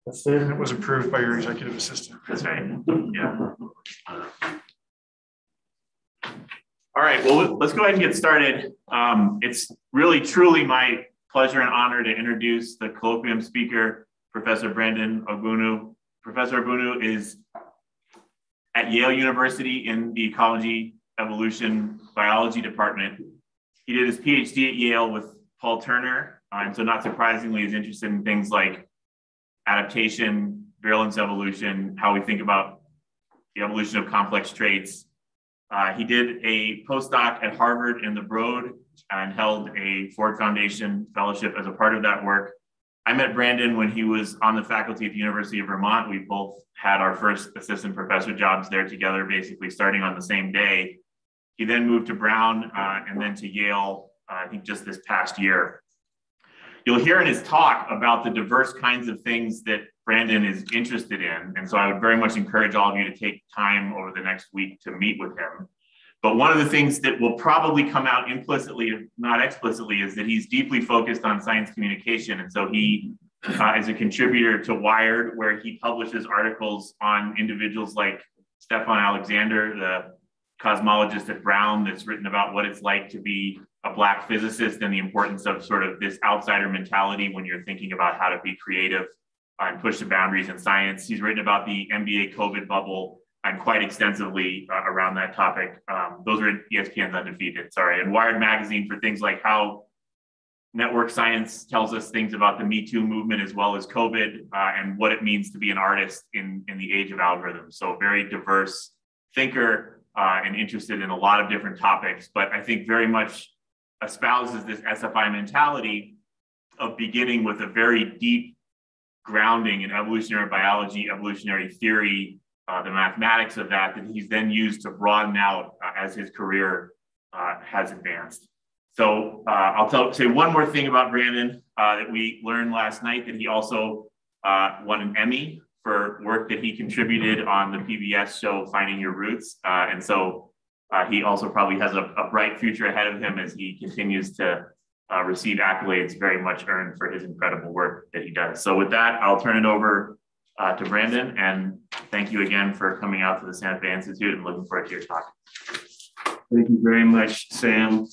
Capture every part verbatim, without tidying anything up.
That's it. And it was approved by your executive assistant. That's right. Yeah. All right. Well, let's go ahead and get started. Um, it's really, truly my pleasure and honor to introduce the colloquium speaker, Professor Brandon Ogbunu. Professor Ogbunu is at Yale University in the Ecology, Evolution, Biology department. He did his PhD at Yale with Paul Turner, uh, and so not surprisingly is interested in things like adaptation, virulence evolution, how we think about the evolution of complex traits. Uh, he did a postdoc at Harvard in the Broad and held a Ford Foundation fellowship as a part of that work. I met Brandon when he was on the faculty at the University of Vermont. We both had our first assistant professor jobs there together, basically starting on the same day. He then moved to Brown uh, and then to Yale, uh, I think just this past year. You'll hear in his talk about the diverse kinds of things that Brandon is interested in. And so I would very much encourage all of you to take time over the next week to meet with him. But one of the things that will probably come out implicitly, if not explicitly, is that he's deeply focused on science communication. And so he uh, is a contributor to Wired, where he publishes articles on individuals like Stefan Alexander, the cosmologist at Brown, that's written about what it's like to be a Black physicist and the importance of sort of this outsider mentality when you're thinking about how to be creative and push the boundaries in science. He's written about the N B A COVID bubble and quite extensively uh, around that topic. Um, those are in E S P N's Undefeated, sorry, and Wired magazine for things like how network science tells us things about the Me Too movement as well as COVID uh, and what it means to be an artist in, in the age of algorithms. So very diverse thinker uh, and interested in a lot of different topics, but I think very much espouses this S F I mentality of beginning with a very deep grounding in evolutionary biology, evolutionary theory, uh, the mathematics of that, that he's then used to broaden out uh, as his career uh, has advanced. So uh, I'll tell, say one more thing about Brandon uh, that we learned last night, that he also uh, won an Emmy for work that he contributed on the P B S show Finding Your Roots. Uh, and so uh, he also probably has a, a bright future ahead of him as he continues to uh, receive accolades very much earned for his incredible work that he does. So with that, I'll turn it over uh, to Brandon, and thank you again for coming out to the Santa Fe Institute, and looking forward to your talk. Thank you very much, Sam.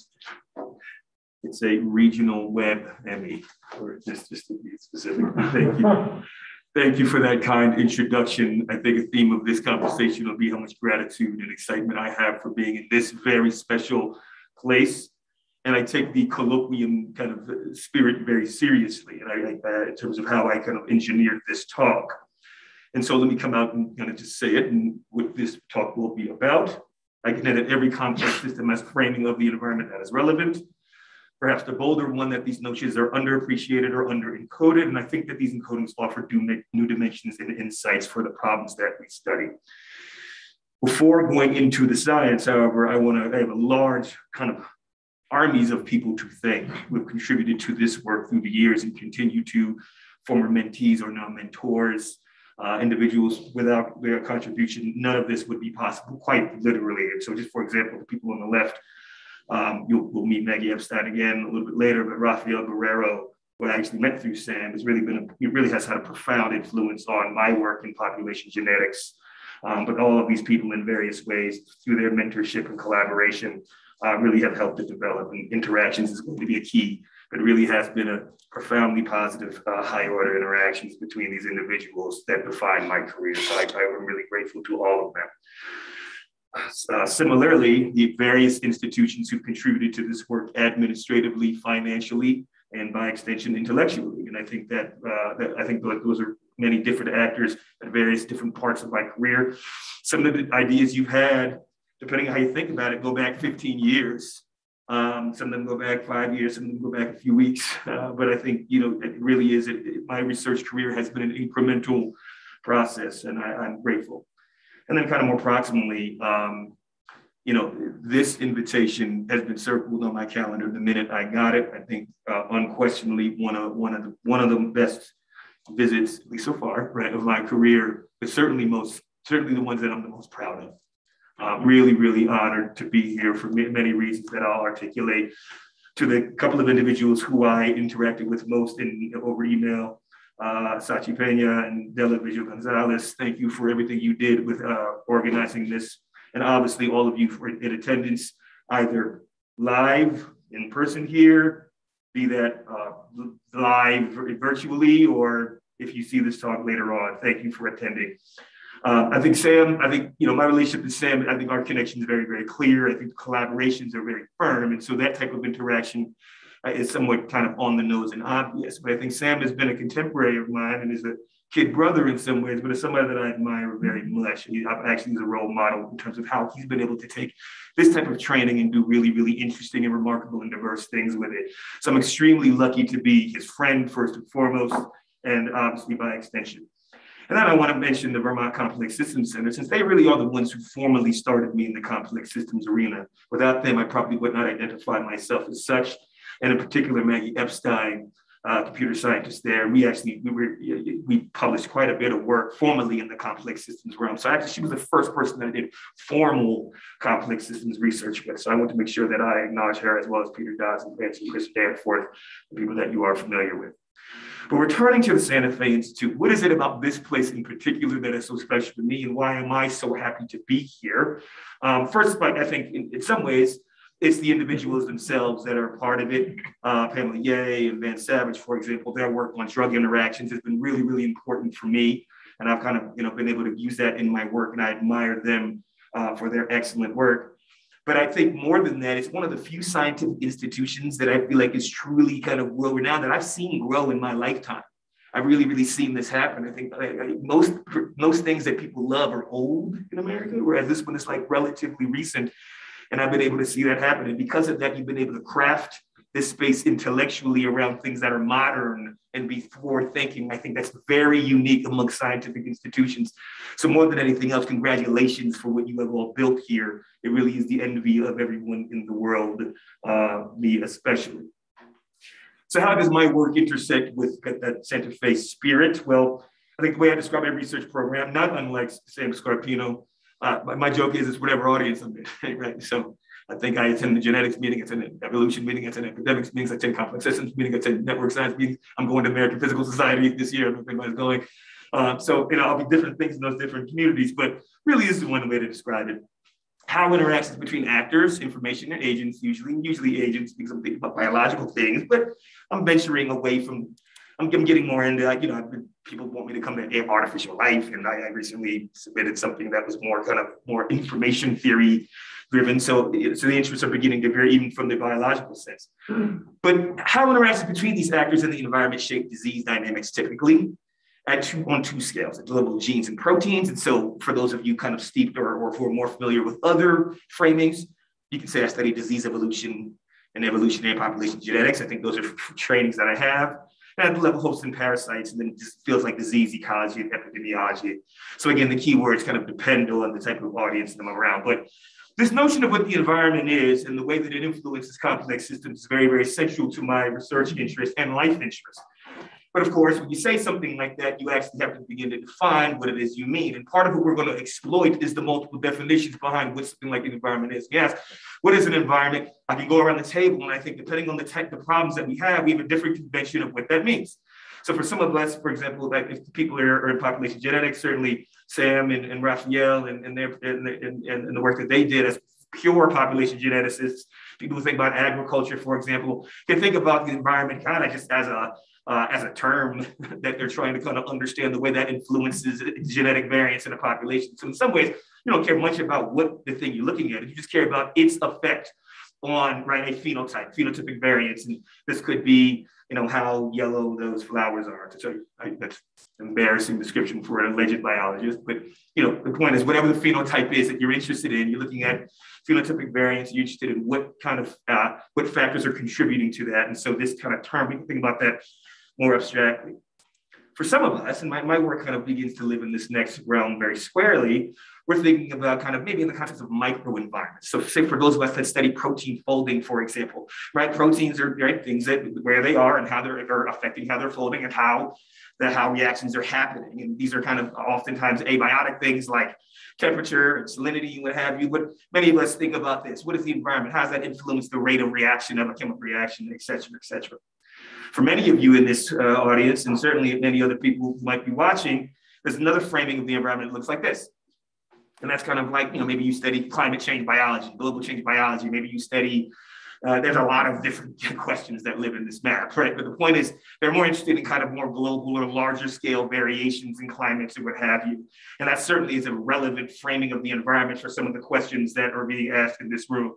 It's a regional web Emmy, or just, just to be specific. Thank you. Thank you for that kind introduction. I think a theme of this conversation will be how much gratitude and excitement I have for being in this very special place. And I take the colloquium kind of spirit very seriously, and I, I, in terms of how I kind of engineered this talk. And so let me come out and kind of just say it, and what this talk will be about. I can edit every complex system as framing of the environment that is relevant. Perhaps the bolder one, that these notions are underappreciated or under-encoded, and I think that these encodings offer new dimensions and insights for the problems that we study. Before going into the science, however, I want to I have a large kind of armies of people to thank who have contributed to this work through the years and continue to, former mentees or now mentors, uh, individuals. Without their contribution, none of this would be possible, quite literally. And so just for example, the people on the left, Um, you'll, we'll meet Maggie Epstein again a little bit later, but Rafael Guerrero, who I actually met through SAM, has really been, a, it really has had a profound influence on my work in population genetics. Um, but all of these people in various ways, through their mentorship and collaboration, uh, really have helped to develop, and interactions is going to be a key. It really has been a profoundly positive uh, high order interactions between these individuals that define my career. So I, I'm really grateful to all of them. Uh, similarly, the various institutions who contributed to this work administratively, financially, and by extension, intellectually. And I think that, uh, that I think those are many different actors at various different parts of my career. Some of the ideas you've had, depending on how you think about it, go back fifteen years. Um, some of them go back five years, some of them go back a few weeks. Uh, but I think, you know, it really is, it, it, my research career has been an incremental process, and I, I'm grateful. And then kind of more proximally, um, you know, this invitation has been circled on my calendar the minute I got it. I think uh, unquestionably one of one of the one of the best visits, at least so far, right, of my career, but certainly most certainly the ones that I'm the most proud of. Uh, really, really honored to be here for many reasons that I'll articulate. To the couple of individuals who I interacted with most in over email, uh, Sachi Pena and Dela Vigil Gonzalez. Thank you for everything you did with uh, organizing this. And obviously all of you for in attendance, either live in person here, be that uh, live virtually, or if you see this talk later on, thank you for attending. Uh, I think Sam, I think, you know, my relationship with Sam, I think our connection is very, very clear. I think the collaborations are very firm. And so that type of interaction uh, is somewhat kind of on the nose and obvious. But I think Sam has been a contemporary of mine and is a kid brother in some ways, but is somebody that I admire very much. He actually is a role model in terms of how he's been able to take this type of training and do really, really interesting and remarkable and diverse things with it. So I'm extremely lucky to be his friend first and foremost, and obviously by extension. And then I want to mention the Vermont Complex Systems Center, since they really are the ones who formally started me in the complex systems arena. Without them, I probably would not identify myself as such. And in particular, Maggie Epstein, uh, computer scientist there, we actually, we were, we published quite a bit of work formally in the complex systems realm. So actually, she was the first person that I did formal complex systems research with. So I want to make sure that I acknowledge her, as well as Peter Dodds and Chris Danforth, the people that you are familiar with. But returning to the Santa Fe Institute, what is it about this place in particular that is so special to me, and why am I so happy to be here? Um, first, I think in, in some ways, it's the individuals themselves that are a part of it. Uh, Pamela Yeh and Van Savage, for example, their work on drug interactions has been really, really important for me. And I've kind of, you know, been able to use that in my work, and I admire them uh, for their excellent work. But I think more than that, it's one of the few scientific institutions that I feel like is truly kind of world-renowned that I've seen grow in my lifetime. I've really, really seen this happen. I think like, most, most things that people love are old in America, whereas this one is like relatively recent. And I've been able to see that happen. And because of that, you've been able to craft this space intellectually around things that are modern and be forward thinking. I think that's very unique among scientific institutions. So more than anything else, congratulations for what you have all built here. It really is the envy of everyone in the world, uh, me especially. So how does my work intersect with that Santa Fe spirit? Well, I think the way I describe my research program, not unlike Sam Scarpino, uh, my, my joke is it's whatever audience I'm in, right? So I think I attend the genetics meeting, I attend an evolution meeting, I attend academics meetings, I attend complex systems meeting, I attend network science meetings. I'm going to American Physical Society this year, I don't know if anybody's going. Uh, so, you know, I'll be different things in those different communities, but really this is one way to describe it. How interactions between actors, information, and agents, usually, usually agents, because I'm thinking about biological things, but I'm venturing away from, I'm, I'm getting more into, you know, I've been, people want me to come to artificial life, and I, I recently submitted something that was more kind of more information theory driven. So, so the interests are beginning to veer even from the biological sense. But how interactions between these actors and the environment shape disease dynamics typically at two, on two scales, at the level of genes and proteins. And so for those of you kind of steeped or, or who are more familiar with other framings, you can say I study disease evolution and evolutionary population genetics. I think those are trainings that I have. And at the level of hosts and parasites, and then it just feels like disease ecology and epidemiology. So again, the key words kind of depend on the type of audience that I'm around. But this notion of what the environment is and the way that it influences complex systems is very, very central to my research interest and life interest. But of course, when you say something like that, you actually have to begin to define what it is you mean. And part of what we're going to exploit is the multiple definitions behind what something like an environment is. Yes, what is an environment? I can go around the table, and I think depending on the type of problems that we have, we have a different convention of what that means. So for some of us, for example, like if people are, are in population genetics, certainly Sam and, and Raphael and, and, their, and, and, and the work that they did as pure population geneticists, people who think about agriculture, for example, can think about the environment kind of just as a Uh, as a term that they're trying to kind of understand the way that influences genetic variance in a population. So in some ways, you don't care much about what the thing you're looking at. You just care about its effect on, right, a phenotype, phenotypic variance. And this could be, you know, how yellow those flowers are. So I, that's an embarrassing description for an alleged biologist. But, you know, the point is whatever the phenotype is that you're interested in, you're looking at phenotypic variance, you're interested in what kind of, uh, what factors are contributing to that. And so this kind of term, we can think about that more abstractly. For some of us, and my, my work kind of begins to live in this next realm very squarely, we're thinking about kind of maybe in the context of microenvironments. So say for those of us that study protein folding, for example, right? Proteins are right, things that where they are and how they're, are affecting how they're folding and how the how reactions are happening. And these are kind of oftentimes abiotic things like temperature and salinity and what have you. But many of us think about this. What is the environment? How does that influence the rate of reaction of a chemical reaction, et cetera, et cetera? For many of you in this uh, audience, and certainly many other people who might be watching, there's another framing of the environment that looks like this. And that's kind of like, you know, maybe you study climate change biology, global change biology, maybe you study, uh, there's a lot of different questions that live in this map, right? But the point is, they're more interested in kind of more global or larger scale variations in climates or what have you. And that certainly is a relevant framing of the environment for some of the questions that are being asked in this room.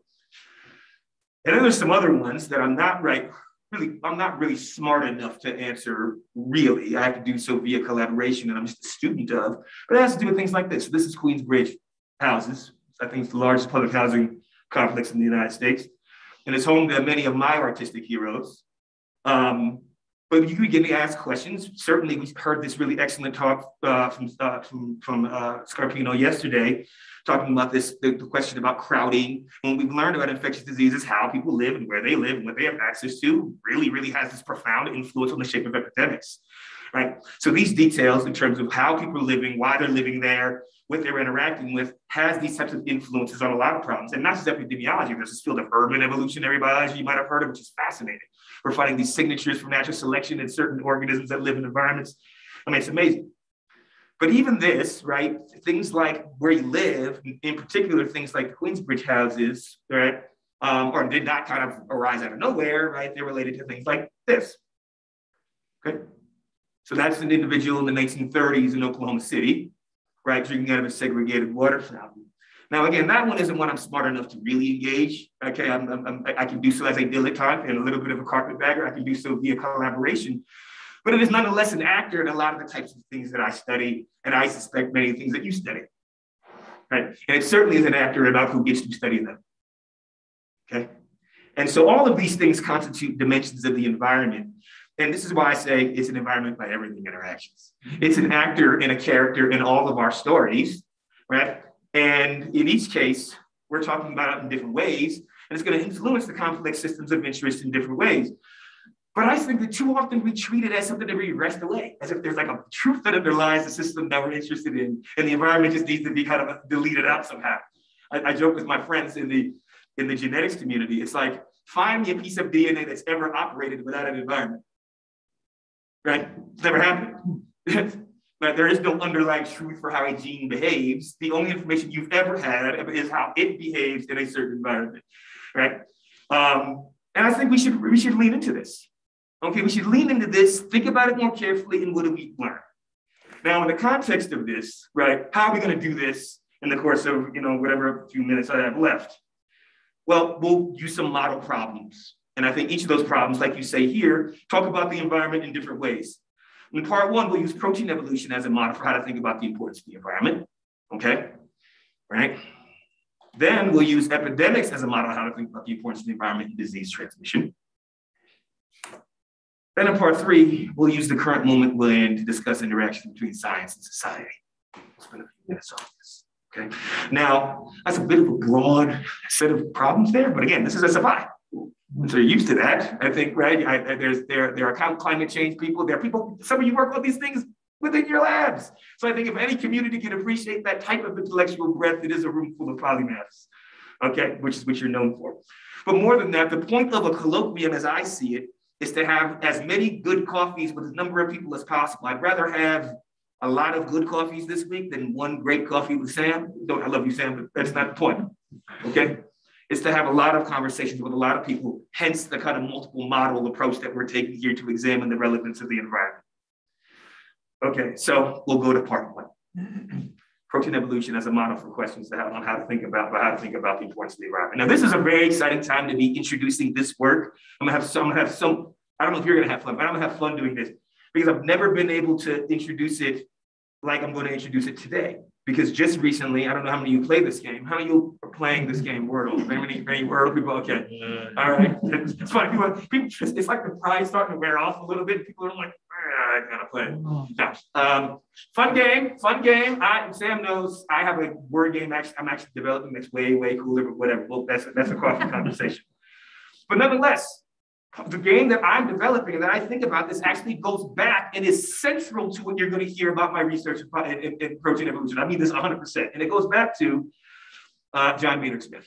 And then there's some other ones that I'm not right, really, I'm not really smart enough to answer really. I have to do so via collaboration and I'm just a student of, but it has to do with things like this. So this is Queensbridge Houses. I think it's the largest public housing complex in the United States. And it's home to many of my artistic heroes. Um, but you can begin to ask questions. Certainly we heard this really excellent talk uh, from, uh, from, from uh, Scarpino yesterday, talking about this, the, the question about crowding. When we've learned about infectious diseases, how people live and where they live and what they have access to really, really has this profound influence on the shape of epidemics, right? So these details in terms of how people are living, why they're living there, what they're interacting with, has these types of influences on a lot of problems. And not just epidemiology, there's this field of urban evolutionary biology you might have heard of, which is fascinating. We're finding these signatures from natural selection in certain organisms that live in environments. I mean, it's amazing. But even this, right, things like where you live, in particular, things like the Queensbridge houses, right, um, or did not kind of arise out of nowhere, right? They're related to things like this, okay? So that's an individual in the nineteen thirties in Oklahoma City, right, drinking out of a segregated water fountain. Now, again, that one isn't one I'm smart enough to really engage, okay? I'm, I'm, I can do so as a dilettante and a little bit of a carpetbagger. I can do so via collaboration. But it is nonetheless an actor in a lot of the types of things that I study, and I suspect many things that you study, right? And it certainly is an actor about who gets to study them, okay? And so all of these things constitute dimensions of the environment. And this is why I say it's an environment by everything interactions. It's an actor and a character in all of our stories, right? And in each case, we're talking about it in different ways, and it's going to influence the complex systems of interest in different ways. But I think that too often we treat it as something that we wrest away, as if there's like a truth that underlies the system that we're interested in, and the environment just needs to be kind of deleted out somehow. I, I joke with my friends in the in the genetics community. It's like, find me a piece of D N A that's ever operated without an environment, right? It's never happened. But there is no underlying truth for how a gene behaves. The only information you've ever had is how it behaves in a certain environment, right? Um, and I think we should we should lean into this. Okay, we should lean into this, think about it more carefully, and what do we learn? Now, in the context of this, right, how are we going to do this in the course of, you know, whatever few minutes I have left? Well, we'll use some model problems. And I think each of those problems, like you say here, talk about the environment in different ways. In part one, we'll use protein evolution as a model for how to think about the importance of the environment, okay, right? Then we'll use epidemics as a model of how to think about the importance of the environment and disease transmission. Then in part three, we'll use the current moment we're in to discuss interaction between science and society. We'll spend a few minutes on this, okay? Now, that's a bit of a broad set of problems there, but again, this is S F I. So you're used to that, I think, right? I, I, there's, there, there are climate change people, there are people, some of you work on these things within your labs. So I think if any community can appreciate that type of intellectual breadth, it is a room full of polymaths, okay? Which is what you're known for. But more than that, the point of a colloquium as I see it is to have as many good coffees with as number of people as possible. I'd rather have a lot of good coffees this week than one great coffee with Sam. Don't, I love you, Sam, but that's not the point, okay? It's to have a lot of conversations with a lot of people, hence the kind of multiple model approach that we're taking here to examine the relevance of the environment. Okay, so we'll go to part one. Protein evolution as a model for questions to have on how to think about, about how to think about the importance of the environment. Now, this is a very exciting time to be introducing this work. I'm gonna have some, I'm gonna have some, I don't know if you're gonna have fun, but I'm gonna have fun doing this because I've never been able to introduce it like I'm gonna introduce it today. Because just recently, I don't know how many of you play this game. How many of you are playing this game, Wordle? Many, many Wordle people, okay. All right, it's, it's funny, people, people, it's like the pride's starting to wear off a little bit. People are like, I gotta play. No. Um, fun game, fun game. I, Sam knows I have a word game actually, I'm actually developing that's way, way cooler, but whatever. Well, that's, that's a coffee conversation. But nonetheless, the game that I'm developing and that I think about this actually goes back and is central to what you're going to hear about my research in, in, in protein evolution. I mean this one hundred percent. And it goes back to uh, John Maynard Smith.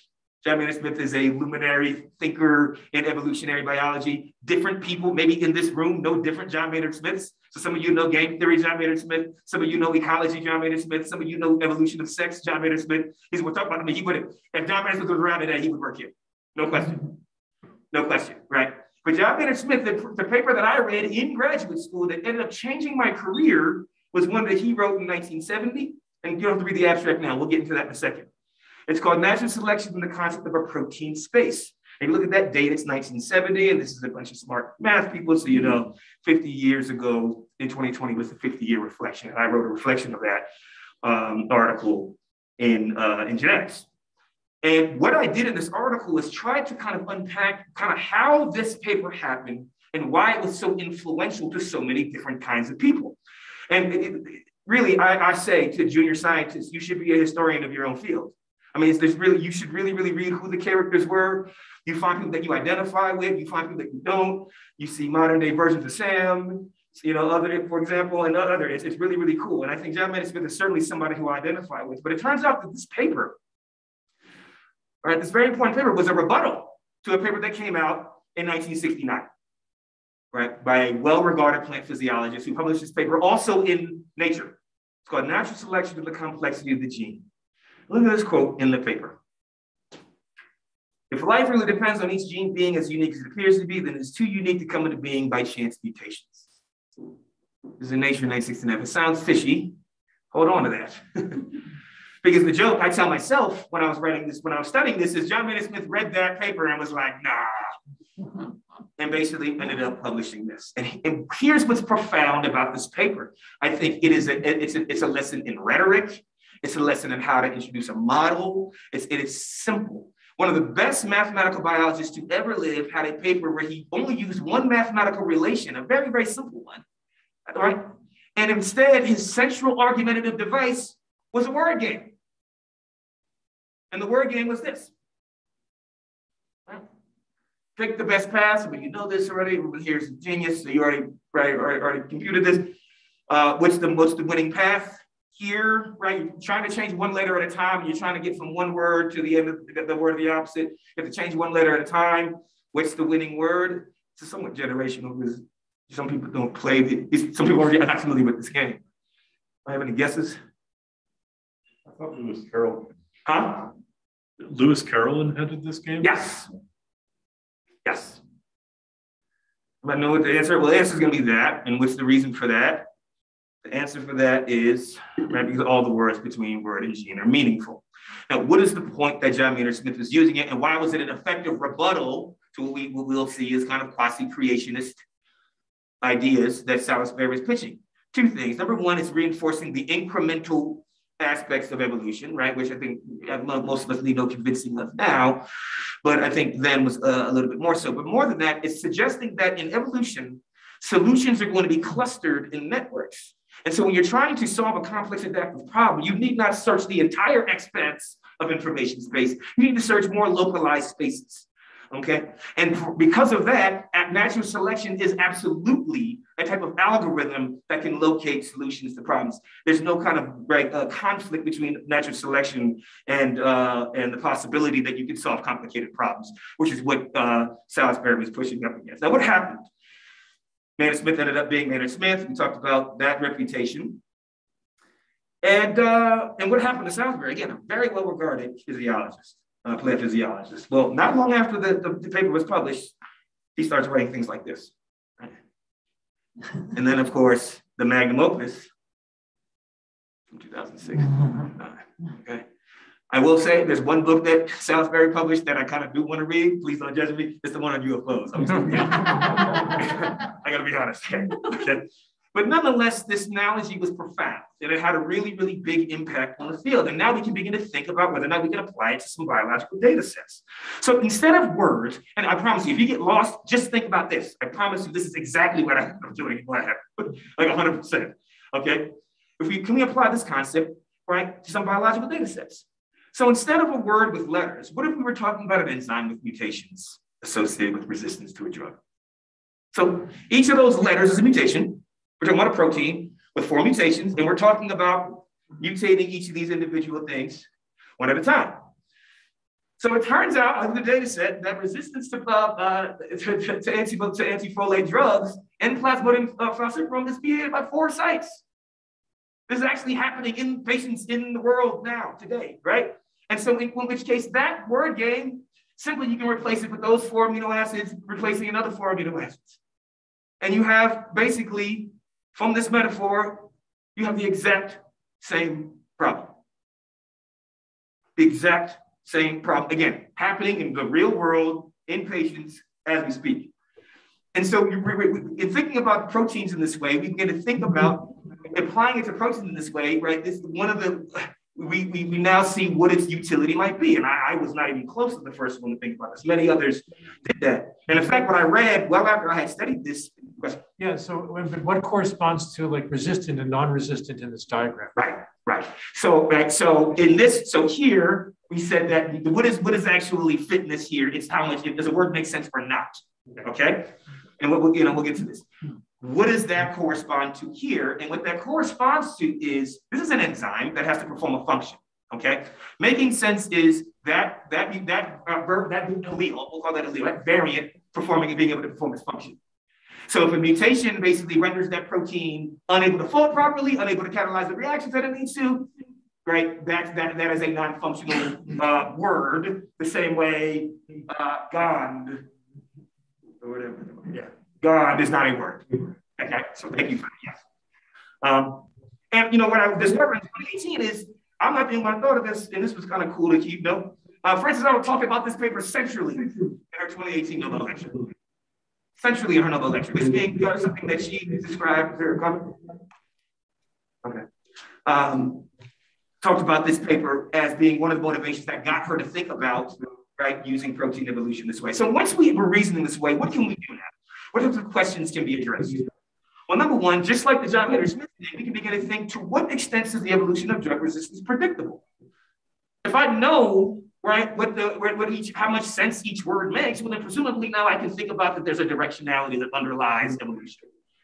John Maynard Smith is a luminary thinker in evolutionary biology. Different people, maybe in this room, know different John Maynard Smiths. So some of you know game theory, John Maynard Smith. Some of you know ecology, John Maynard Smith. Some of you know evolution of sex, John Maynard Smith. He's what we're talking about. I mean, he would have, if John Maynard Smith was around today, he would work here. No question. No question, right? But John Maynard Smith, the, the paper that I read in graduate school that ended up changing my career was one that he wrote in nineteen seventy. And you don't have to read the abstract now. We'll get into that in a second. It's called Natural Selection and the Concept of a Protein Space. And you look at that date, it's nineteen seventy, and this is a bunch of smart math people. So, you know, fifty years ago in twenty twenty was the fifty year reflection. And I wrote a reflection of that um, article in, uh, in genetics. And what I did in this article is try to kind of unpack kind of how this paper happened and why it was so influential to so many different kinds of people. And it, it, really, I, I say to junior scientists, you should be a historian of your own field. I mean, it's, there's really, you should really, really read who the characters were. You find people that you identify with, you find people that you don't. You see modern day versions of Sam, you know, other, for example, and other, it's, it's really, really cool. And I think John Maynard Smith is certainly somebody who I identify with. But it turns out that this paper, all right, this very important paper was a rebuttal to a paper that came out in nineteen sixty-nine, right, by a well-regarded plant physiologist who published this paper also in Nature. It's called Natural Selection of the Complexity of the Gene. Look at this quote in the paper. If life really depends on each gene being as unique as it appears to be, then it's too unique to come into being by chance mutations. This is in Nature nineteen sixty-nine. If it sounds fishy, hold on to that. Because the joke I tell myself when I was writing this, when I was studying this, is John Maynard Smith read that paper and was like, nah, and basically ended up publishing this. And, and here's what's profound about this paper. I think it is a, it's a, it's a lesson in rhetoric. It's a lesson in how to introduce a model. It's, it is simple. One of the best mathematical biologists to ever live had a paper where he only used one mathematical relation, a very, very simple one, right? And instead, his central argumentative device was a word game. And the word game was this. Right? Pick the best pass, but you know this already. Here's genius, so you already, right, already, already computed this. Uh, what's the, what's the winning path? Here, right, you're trying to change one letter at a time, and you're trying to get from one word to the end of the, the word of the opposite. You have to change one letter at a time. What's the winning word? It's somewhat generational because some people don't play, the, some people are not familiar with this game. I have any guesses? I thought Lewis Carroll. Huh? Lewis Carroll invented this game? Yes. Yes. I know what the answer, well, the answer is going to be that. And what's the reason for that? The answer for that is, right, because all the words between word and gene are meaningful. Now, what is the point that John Maynard Smith was using it, and why was it an effective rebuttal to what we what we'll see as kind of quasi-creationist ideas that Salisbury was pitching? Two things. Number one is reinforcing the incremental aspects of evolution, right, which I think most of us need no convincing of now, but I think then was uh, a little bit more so. But more than that, it's suggesting that in evolution, solutions are going to be clustered in networks. And so when you're trying to solve a complex adaptive problem, you need not search the entire expanse of information space. You need to search more localized spaces, okay? And for, because of that, natural selection is absolutely a type of algorithm that can locate solutions to problems. There's no kind of right, uh, conflict between natural selection and, uh, and the possibility that you can solve complicated problems, which is what uh, Salisbury was pushing up against. Now, what happened? Maynard Smith ended up being Maynard Smith. We talked about that reputation. And, uh, and what happened to Salisbury? Again, a very well-regarded physiologist, uh, plant physiologist. Well, not long after the, the, the paper was published, he starts writing things like this. Right? And then, of course, the magnum opus from two thousand six. Okay. I will say there's one book that Salisbury published that I kind of do want to read. Please don't judge me. It's the one on U F Os. I'm just, yeah. I got to be honest. Okay. But nonetheless, this analogy was profound, and it had a really, really big impact on the field. And now we can begin to think about whether or not we can apply it to some biological data sets. So instead of words, and I promise you, if you get lost, just think about this. I promise you, this is exactly what I'm doing. What I have, like one hundred percent. Okay. If we can we apply this concept, right, to some biological data sets? So instead of a word with letters, what if we were talking about an enzyme with mutations associated with resistance to a drug? So each of those letters is a mutation. We're talking about a protein with four mutations, and we're talking about mutating each of these individual things one at a time. So it turns out, on the data set, that resistance to, uh, uh, to, to, to, anti, to antifolate drugs in Plasmodium uh, falciparum is mediated by four sites. This is actually happening in patients in the world now, today, right? And so in, in which case that word game, simply you can replace it with those four amino acids, replacing another four amino acids. And you have basically, from this metaphor, you have the exact same problem. The exact same problem, again, happening in the real world, in patients, as we speak. And so in thinking about proteins in this way, we begin to think about applying it to proteins in this way, right? This is one of the, we, we, we now see what its utility might be. And I, I was not even close to the first one to think about this. Many others did that. And in fact, when I read, well after I had studied this, question. Yeah, so what corresponds to like resistant and non-resistant in this diagram? Right, right. So, right, so in this, so here, we said that what is what is actually fitness here? It's how much, does the word make sense or not? Okay? And what we'll, you know, we'll get to this. What does that correspond to here? And what that corresponds to is, this is an enzyme that has to perform a function, okay? Making sense is that, that, that, uh, verb, that allele, we'll call that allele, that variant performing and being able to perform its function. So if a mutation basically renders that protein unable to fold properly, unable to catalyze the reactions that it needs to, right? That, that, that is a non-functional uh, word, the same way uh, gone, or whatever, yeah. God is not a word. Okay, so thank you for that. Yes. Um, and you know what I discovered in twenty eighteen is I'm not the only one thought of this, and this was kind of cool to keep note. Uh, Frances and I were talking about this paper centrally in her twenty eighteen Nobel lecture. Centrally in her Nobel lecture. This being uh, something that she described her comment. Okay. Um, talked about this paper as being one of the motivations that got her to think about, right, using protein evolution this way. So once we were reasoning this way, what can we do now? What types of questions can be addressed? Well, number one, just like the John Maynard Smith did, we can begin to think, to what extent is the evolution of drug resistance predictable? If I know, right, what the what each how much sense each word makes, well, then presumably now I can think about that there's a directionality that underlies evolution.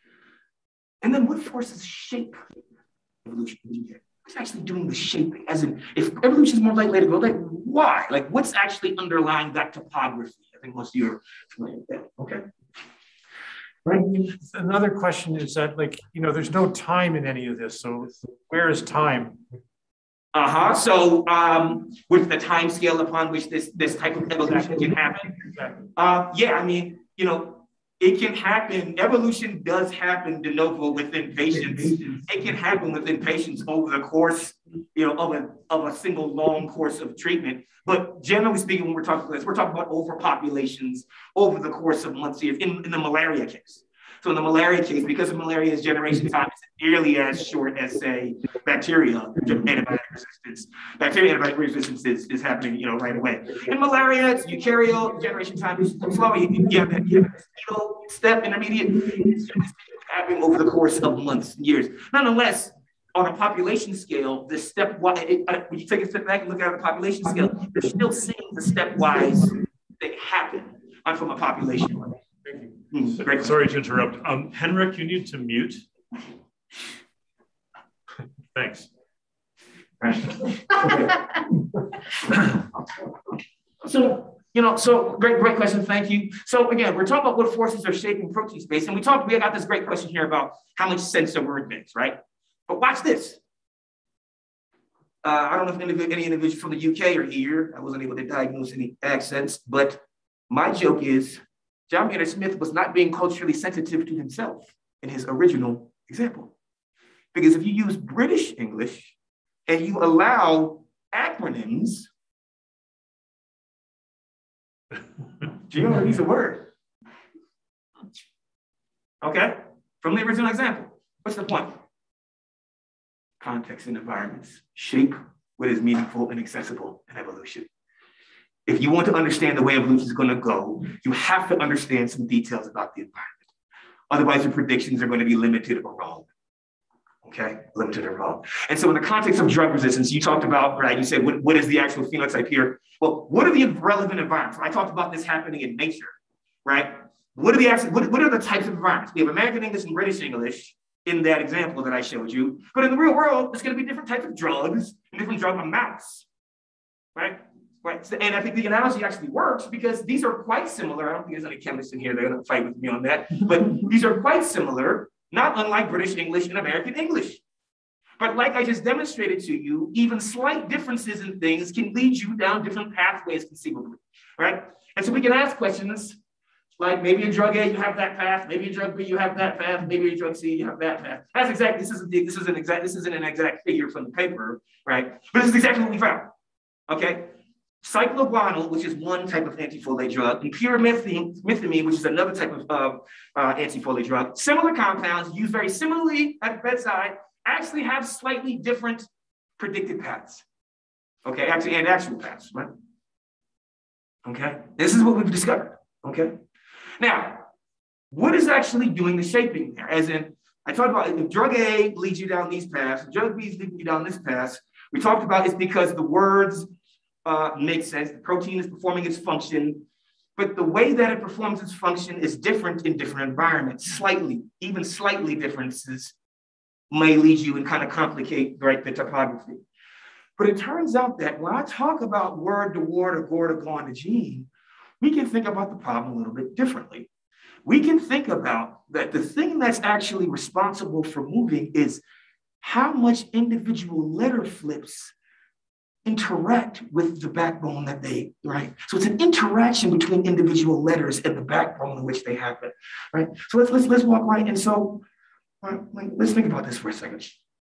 And then what forces shape evolution? What's actually doing the shaping? As in, if evolution is more likely to go, like why? Like what's actually underlying that topography? I think most of you are familiar with that. Okay. Right. Another question is that, like, you know, there's no time in any of this. So where is time? Uh-huh. So um, with the time scale upon which this, this type of evolution can happen. Uh, yeah, I mean, you know, it can happen. Evolution does happen de novo within patients. It can happen within patients over the course, you know, of a, of a single long course of treatment. But generally speaking, when we're talking about this, we're talking about overpopulations over the course of months in, in the malaria case. So in the malaria case, because of malaria's generation time is nearly as short as, say, bacteria antibiotic resistance. Bacteria antibiotic resistance is, is happening, you know, right away. In malaria, it's eukaryote, generation time is slow. You, you have that, you have that step intermediate. It's happening over the course of months, years. Nonetheless, on a population scale, the stepwise, when you take a step back and look at the population scale, you're still seeing the stepwise thing happen from a population level. Thank you. Mm, great. Sorry to interrupt. Um, Henrik, you need to mute. Thanks. So, you know, so great, great question. Thank you. So again, we're talking about what forces are shaping protein space. And we talked, we got this great question here about how much sense a word makes, right? But watch this. Uh, I don't know if any, any individuals from the U K are here. I wasn't able to diagnose any accents, but my joke is John Maynard Smith was not being culturally sensitive to himself in his original example. Because if you use British English and you allow acronyms, do you know how to use a word? Okay, from the original example. What's the point? Context and environments shape what is meaningful and accessible in evolution. If you want to understand the way evolution is going to go, you have to understand some details about the environment. Otherwise, your predictions are going to be limited or wrong. Okay, limited or wrong. And so in the context of drug resistance, you talked about, right, you said, what, what is the actual phenotype here? Well, what are the relevant environments? I talked about this happening in nature, right? What are the actual, what, what are the types of environments? We have American English and British English in that example that I showed you. But in the real world, there's going to be different types of drugs and different drug amounts, right? right? So, and I think the analogy actually works because these are quite similar. I don't think there's any chemists in here that are going to fight with me on that, but these are quite similar, not unlike British English and American English. But like I just demonstrated to you, even slight differences in things can lead you down different pathways conceivably, right? And so we can ask questions like maybe in drug A, you have that path, maybe in drug B, you have that path, maybe in drug C, you have that path. That's exactly, this isn't, this isn't exact, this isn't an exact figure from the paper, right? But this is exactly what we found, okay? Cycloguanil, which is one type of antifolate drug, and pyrimethamine, which is another type of uh, uh, antifolate drug, similar compounds used very similarly at the bedside, actually have slightly different predicted paths, okay? Actually, and actual paths, right? Okay, this is what we've discovered, okay? Now, what is actually doing the shaping there? As in, I talked about if drug A leads you down these paths, drug B is leading you down this path. We talked about it's because the words uh, make sense. The protein is performing its function, but the way that it performs its function is different in different environments. Slightly, even slightly differences may lead you and kind of complicate, right, the topography. But it turns out that when I talk about word to word or gore to gone to gene, we can think about the problem a little bit differently. We can think about that the thing that's actually responsible for moving is how much individual letter flips interact with the backbone that they, right? So it's an interaction between individual letters and the backbone in which they happen, right? So let's let's let's walk right. And so right, let's think about this for a second.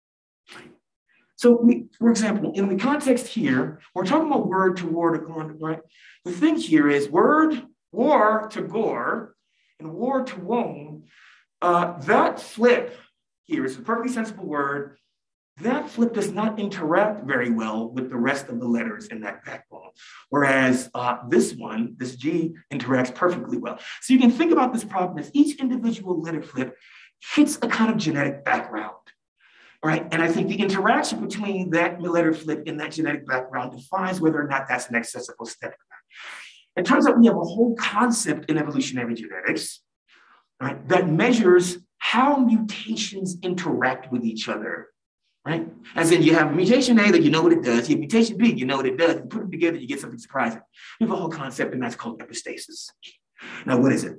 So we, for example, in the context here, we're talking about word to word, right? The thing here is word, war to gore, and war to wone. Uh, that flip here is a perfectly sensible word. That flip does not interact very well with the rest of the letters in that backbone. Whereas uh, this one, this G, interacts perfectly well. So you can think about this problem as each individual letter flip fits a kind of genetic background. Right, and I think the interaction between that letter flip and that genetic background defines whether or not that's an accessible step. It turns out we have a whole concept in evolutionary genetics, right, that measures how mutations interact with each other, right? As in you have mutation A that you know what it does, you have mutation B, you know what it does, you put them together, you get something surprising. We have a whole concept and that's called epistasis. Now, what is it?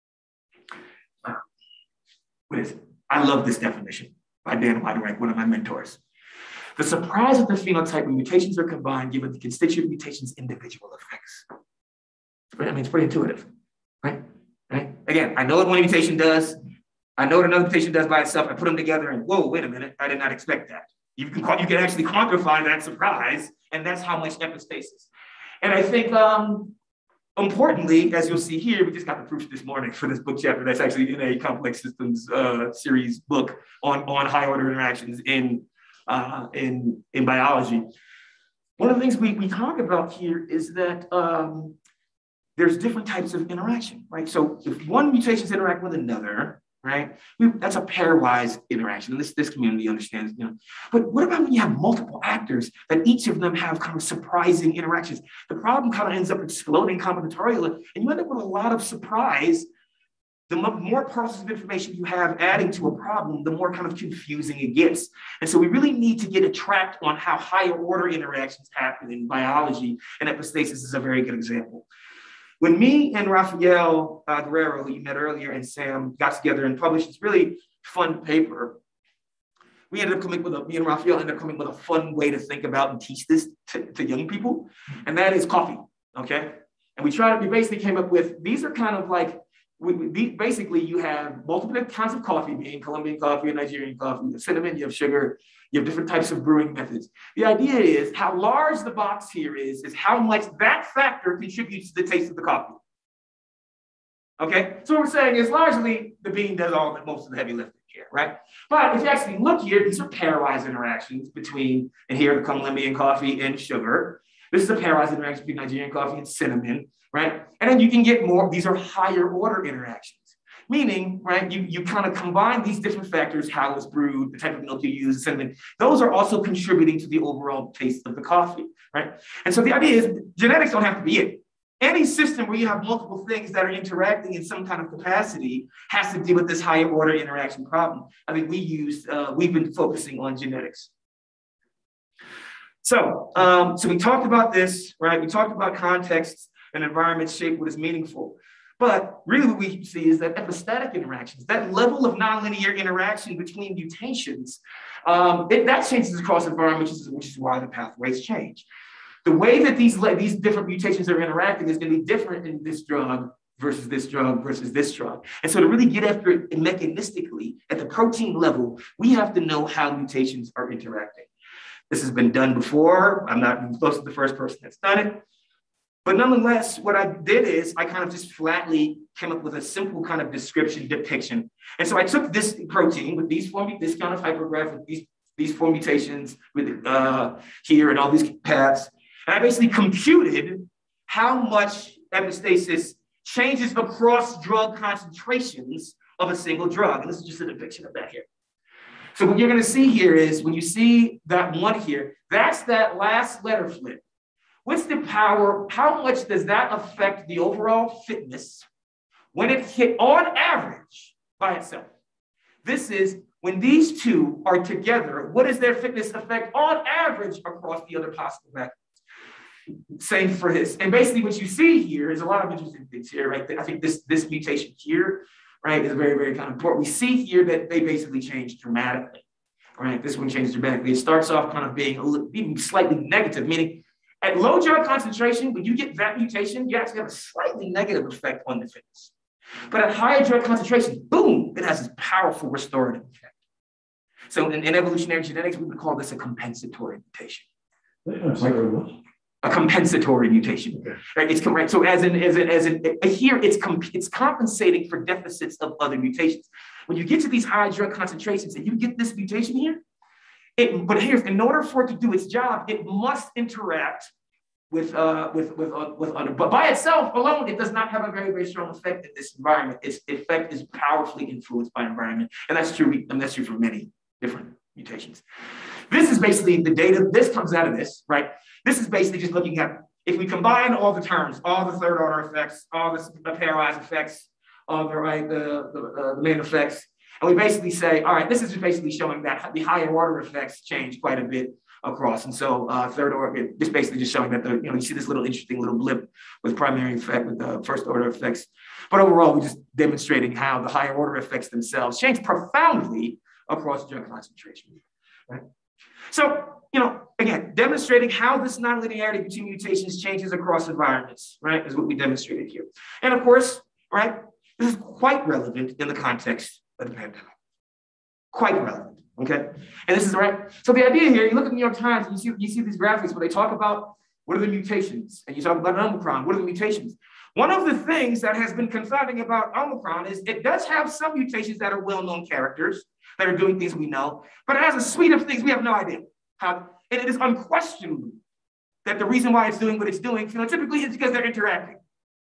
What is it? I love this definition by Dan Weiderreich, one of my mentors. The surprise of the phenotype when mutations are combined given the constituent mutations' individual effects. I mean, it's pretty intuitive, right? Right? Again, I know what one mutation does. I know what another mutation does by itself. I put them together and whoa, wait a minute, I did not expect that. You can, you can actually quantify that surprise, and that's how much epistasis. And I think, um, importantly, as you'll see here, we just got the proof this morning for this book chapter that's actually in a complex systems uh, series book on, on high order interactions in, uh, in, in biology. One of the things we, we talk about here is that um, there's different types of interaction, right? So if one mutations interact with another, right? We, that's a pairwise interaction. And this, this community understands, you know. But what about when you have multiple actors that each of them have kind of surprising interactions? The problem kind of ends up exploding combinatorially, and you end up with a lot of surprise. The more parcels of information you have adding to a problem, the more kind of confusing it gets. And so we really need to get a track on how higher order interactions happen in biology, and epistasis is a very good example. When me and Rafael uh, Guerrero, who you met earlier, and Sam got together and published this really fun paper, we ended up coming with a, me and Rafael ended up coming with a fun way to think about and teach this to, to young people, and that is coffee, okay? And we tried, we basically came up with, these are kind of like, we, we, basically you have multiple kinds of coffee bean, Colombian coffee, Nigerian coffee, you have cinnamon, you have sugar, you have different types of brewing methods. The idea is how large the box here is, is how much that factor contributes to the taste of the coffee. Okay, so what we're saying is largely the bean does all the, most of the heavy lifting here, right? But if you actually look here, these are pairwise interactions between, and here the Colombian coffee and sugar. This is a pairwise interaction between Nigerian coffee and cinnamon, right? And then you can get more, these are higher order interactions. Meaning, right, you, you kind of combine these different factors, how it's brewed, the type of milk you use, cinnamon, those are also contributing to the overall taste of the coffee, right? And so the idea is genetics don't have to be it. Any system where you have multiple things that are interacting in some kind of capacity has to deal with this higher order interaction problem. I mean, we use, uh, we've been focusing on genetics. So, um, so we talked about this, right? We talked about contexts and environments shape what is meaningful. But really what we see is that epistatic interactions, that level of nonlinear interaction between mutations, um, it, that changes across environments, which is, which is why the pathways change. The way that these, these different mutations are interacting is going to be different in this drug versus this drug versus this drug. And so to really get after it mechanistically at the protein level, we have to know how mutations are interacting. This has been done before. I'm not close to the first person that's done it. But nonetheless, what I did is I kind of just flatly came up with a simple kind of description depiction. And so I took this protein with these four, this kind of hypergraph with these, these four mutations with uh, here and all these paths. And I basically computed how much epistasis changes across drug concentrations of a single drug. And this is just a depiction of that here. So what you're going to see here is when you see that one here, that's that last letter flip. What's the power? How much does that affect the overall fitness when it hit on average by itself? This is when these two are together, what is their fitness effect on average across the other possible methods? Same for his. And basically what you see here is a lot of interesting things here, right? I think this, this mutation here, right, is very, very kind of important. We see here that they basically change dramatically, right? This one changes dramatically. It starts off kind of being a little, even slightly negative, meaning at low drug concentration, when you get that mutation, you actually have a slightly negative effect on the fitness. But at higher drug concentration, boom, it has this powerful restorative effect. So in, in evolutionary genetics, we would call this a compensatory mutation. Sorry, a compensatory mutation. Okay. Right? It's right. So as in, as in, as in here, it's comp it's compensating for deficits of other mutations. When you get to these high drug concentrations and you get this mutation here, it, but here's, in order for it to do its job, it must interact with, uh, with, with, uh, with other, but by itself alone, it does not have a very, very strong effect in this environment. Its effect is powerfully influenced by environment. And that's true, and that's true for many different mutations. This is basically the data, this comes out of this, right? This is basically just looking at, if we combine all the terms, all the third order effects, all the pairwise effects, all the, right, the, the, uh, the main effects, and we basically say, all right, this is just basically showing that the higher order effects change quite a bit across. And so uh, third order, this basically just showing that the, you know, you see this little interesting little blip with primary effect with the first order effects. But overall, we're just demonstrating how the higher order effects themselves change profoundly across drug concentration, right? So, you know, again, demonstrating how this nonlinearity between mutations changes across environments, right, is what we demonstrated here. And of course, right, this is quite relevant in the context of the pandemic. Quite relevant, okay? And this is right. So the idea here, you look at the New York Times, and you see, you see these graphics where they talk about what are the mutations, and you talk about Omicron, what are the mutations? One of the things that has been confounding about Omicron is it does have some mutations that are well-known characters that are doing things we know, but it has a suite of things we have no idea how, and it is unquestionable that the reason why it's doing what it's doing phenotypically is because they're interacting.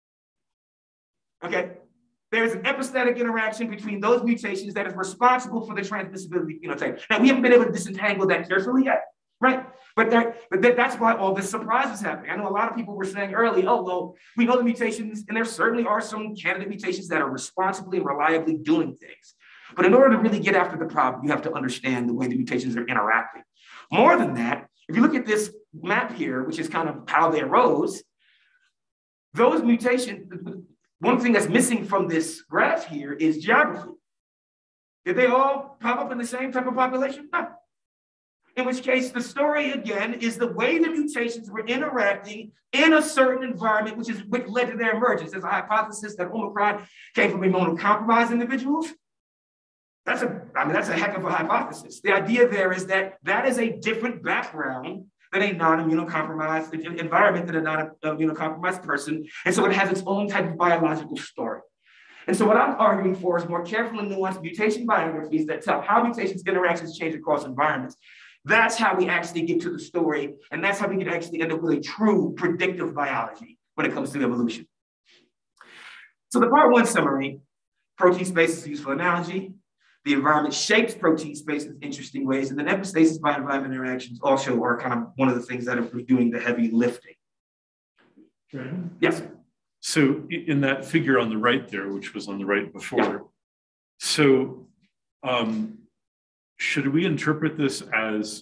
Okay? There's an epistatic interaction between those mutations that is responsible for the transmissibility phenotype. Now, we haven't been able to disentangle that carefully yet, right? But, that, but that, that's why all this surprise is happening. I know a lot of people were saying early, oh, well, we know the mutations, and there certainly are some candidate mutations that are responsibly and reliably doing things. But in order to really get after the problem, you have to understand the way the mutations are interacting. More than that, if you look at this map here, which is kind of how they arose, those mutations, one thing that's missing from this graph here is geography. Did they all pop up in the same type of population? No. In which case, the story again is the way the mutations were interacting in a certain environment, which is what led to their emergence. There's a hypothesis that Omicron came from immunocompromised individuals. That's a, I mean, that's a heck of a hypothesis. The idea there is that that is a different background than a non-immunocompromised environment, than a non-immunocompromised person. And so it has its own type of biological story. And so what I'm arguing for is more careful and nuanced mutation biographies that tell how mutations interactions change across environments. That's how we actually get to the story. And that's how we can actually end up with a true predictive biology when it comes to evolution. So the part one summary, protein space is a useful analogy. The environment shapes protein space in interesting ways. And then epistasis by environment interactions also are kind of one of the things that are doing the heavy lifting. Right. Yes. So in that figure on the right there, which was on the right before, yeah. so um, should we interpret this as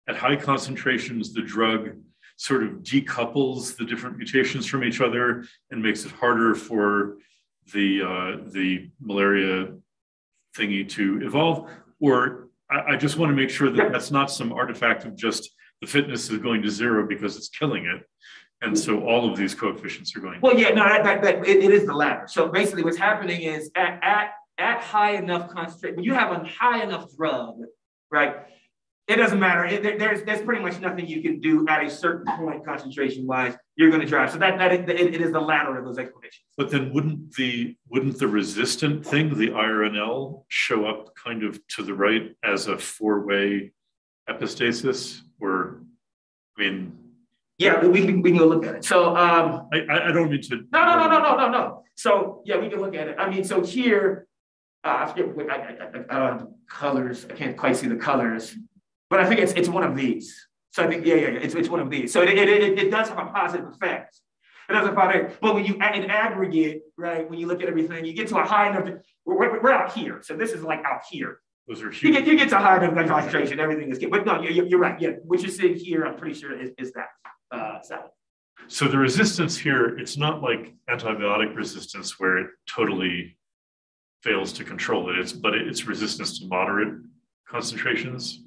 at high concentrations, the drug sort of decouples the different mutations from each other and makes it harder for the, uh, the malaria thingy to evolve? Or I, I just want to make sure that that's not some artifact of just the fitness is going to zero because it's killing it. And so all of these coefficients are going. Well, yeah, no, that, that, that it, it is the latter. So basically what's happening is at, at, at high enough concentration, when you have a high enough drug, right? It doesn't matter. It, there, there's, there's pretty much nothing you can do at a certain point concentration wise, you're going to drive. So that, that it, it is the latter of those explanations. But then wouldn't the, wouldn't the resistant thing, the I R N L, show up kind of to the right as a four-way epistasis? Or, I mean, yeah, we can, we can go look at it. So um, I, I don't mean to. No, no, no, no, no, no, no. So yeah, we can look at it. I mean, so here, uh, I forget what I, I, I, I don't have the colors. I can't quite see the colors, but I think it's it's one of these. So I think yeah, yeah, yeah it's it's one of these. So it it, it, it does have a positive effect. It does have a positive. But when you in aggregate, right? When you look at everything, you get to a high enough. We're, we're, we're out here. So this is like out here. Those are huge. You get you get to high enough concentration. Everything is good. But no, you're, you're right. Yeah, what you're seeing here, I'm pretty sure is, is that. Uh, so. so the resistance here, it's not like antibiotic resistance where it totally fails to control it. It's but it's resistance to moderate concentrations.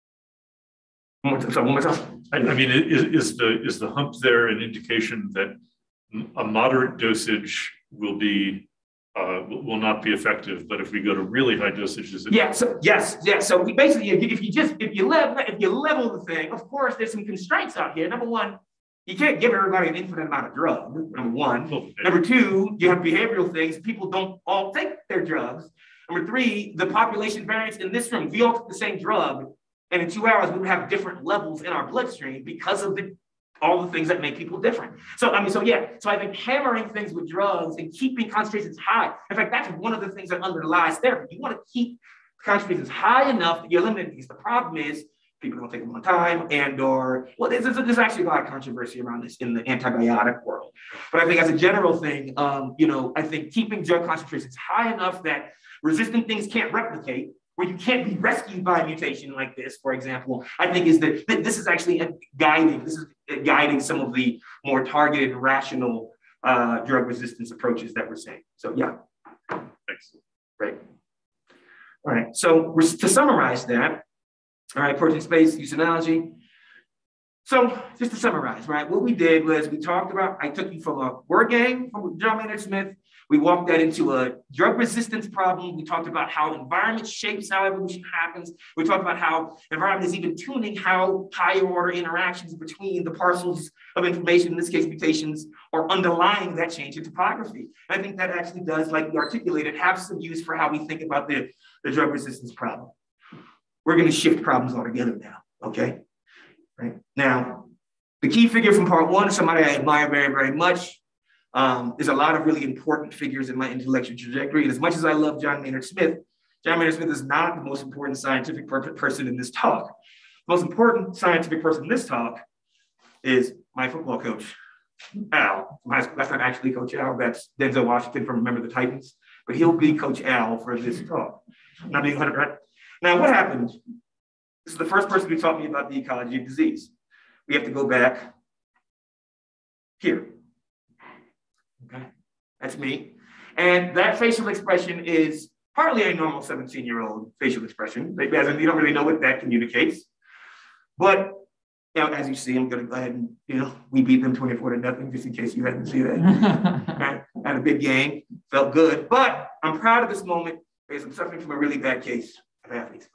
So one more time. I, I mean, is, is the is the hump there an indication that a moderate dosage will be uh, will not be effective, but if we go to really high dosages, it yeah. So yes, yes. So we basically, if you just if you level if you level the thing, of course, there's some constraints out here. Number one, you can't give everybody an infinite amount of drug. Number one. Okay. Number two, you have behavioral things. People don't all take their drugs. Number three, the population variance in this room. We all took the same drug, and in two hours we would have different levels in our bloodstream because of the all the things that make people different. So, I mean, so yeah, so I think hammering things with drugs and keeping concentrations high. In fact, that's one of the things that underlies therapy. You want to keep concentrations high enough that you're limited because the problem is people don't take them on time and or, well, there's, there's actually a lot of controversy around this in the antibiotic world. But I think as a general thing, um, you know, I think keeping drug concentrations high enough that resistant things can't replicate, where you can't be rescued by a mutation like this, for example, I think is that this is actually a guiding, this is guiding some of the more targeted, rational uh, drug resistance approaches that we're seeing. So yeah. Thanks. Great. All right, so to summarize that, all right, protein space, use analogy. So just to summarize, right, what we did was we talked about, I took you from a word game from John Maynard Smith. We walked that into a drug resistance problem. We talked about how environment shapes how evolution happens. We talked about how environment is even tuning how higher order interactions between the parcels of information, in this case mutations, are underlying that change in topography. And I think that actually does, like we articulated, have some use for how we think about the, the drug resistance problem. We're going to shift problems altogether now, okay? Right now, the key figure from part one is somebody I admire very, very much. Um, there's a lot of really important figures in my intellectual trajectory. And as much as I love John Maynard Smith, John Maynard Smith is not the most important scientific per person in this talk. The most important scientific person in this talk is my football coach, Al. That's not actually Coach Al, that's Denzel Washington from Remember the Titans, but he'll be Coach Al for this talk. Not being one hundred, right? Now, what happened? This is the first person who taught me about the ecology of disease. We have to go back here. Okay, that's me. And that facial expression is partly a normal seventeen-year-old facial expression. You don't really know what that communicates. But you know, as you see, I'm going to go ahead and, you know, we beat them twenty-four to nothing, just in case you hadn't seen that. Right? Had a big game, felt good. But I'm proud of this moment because I'm suffering from a really bad case of athletes.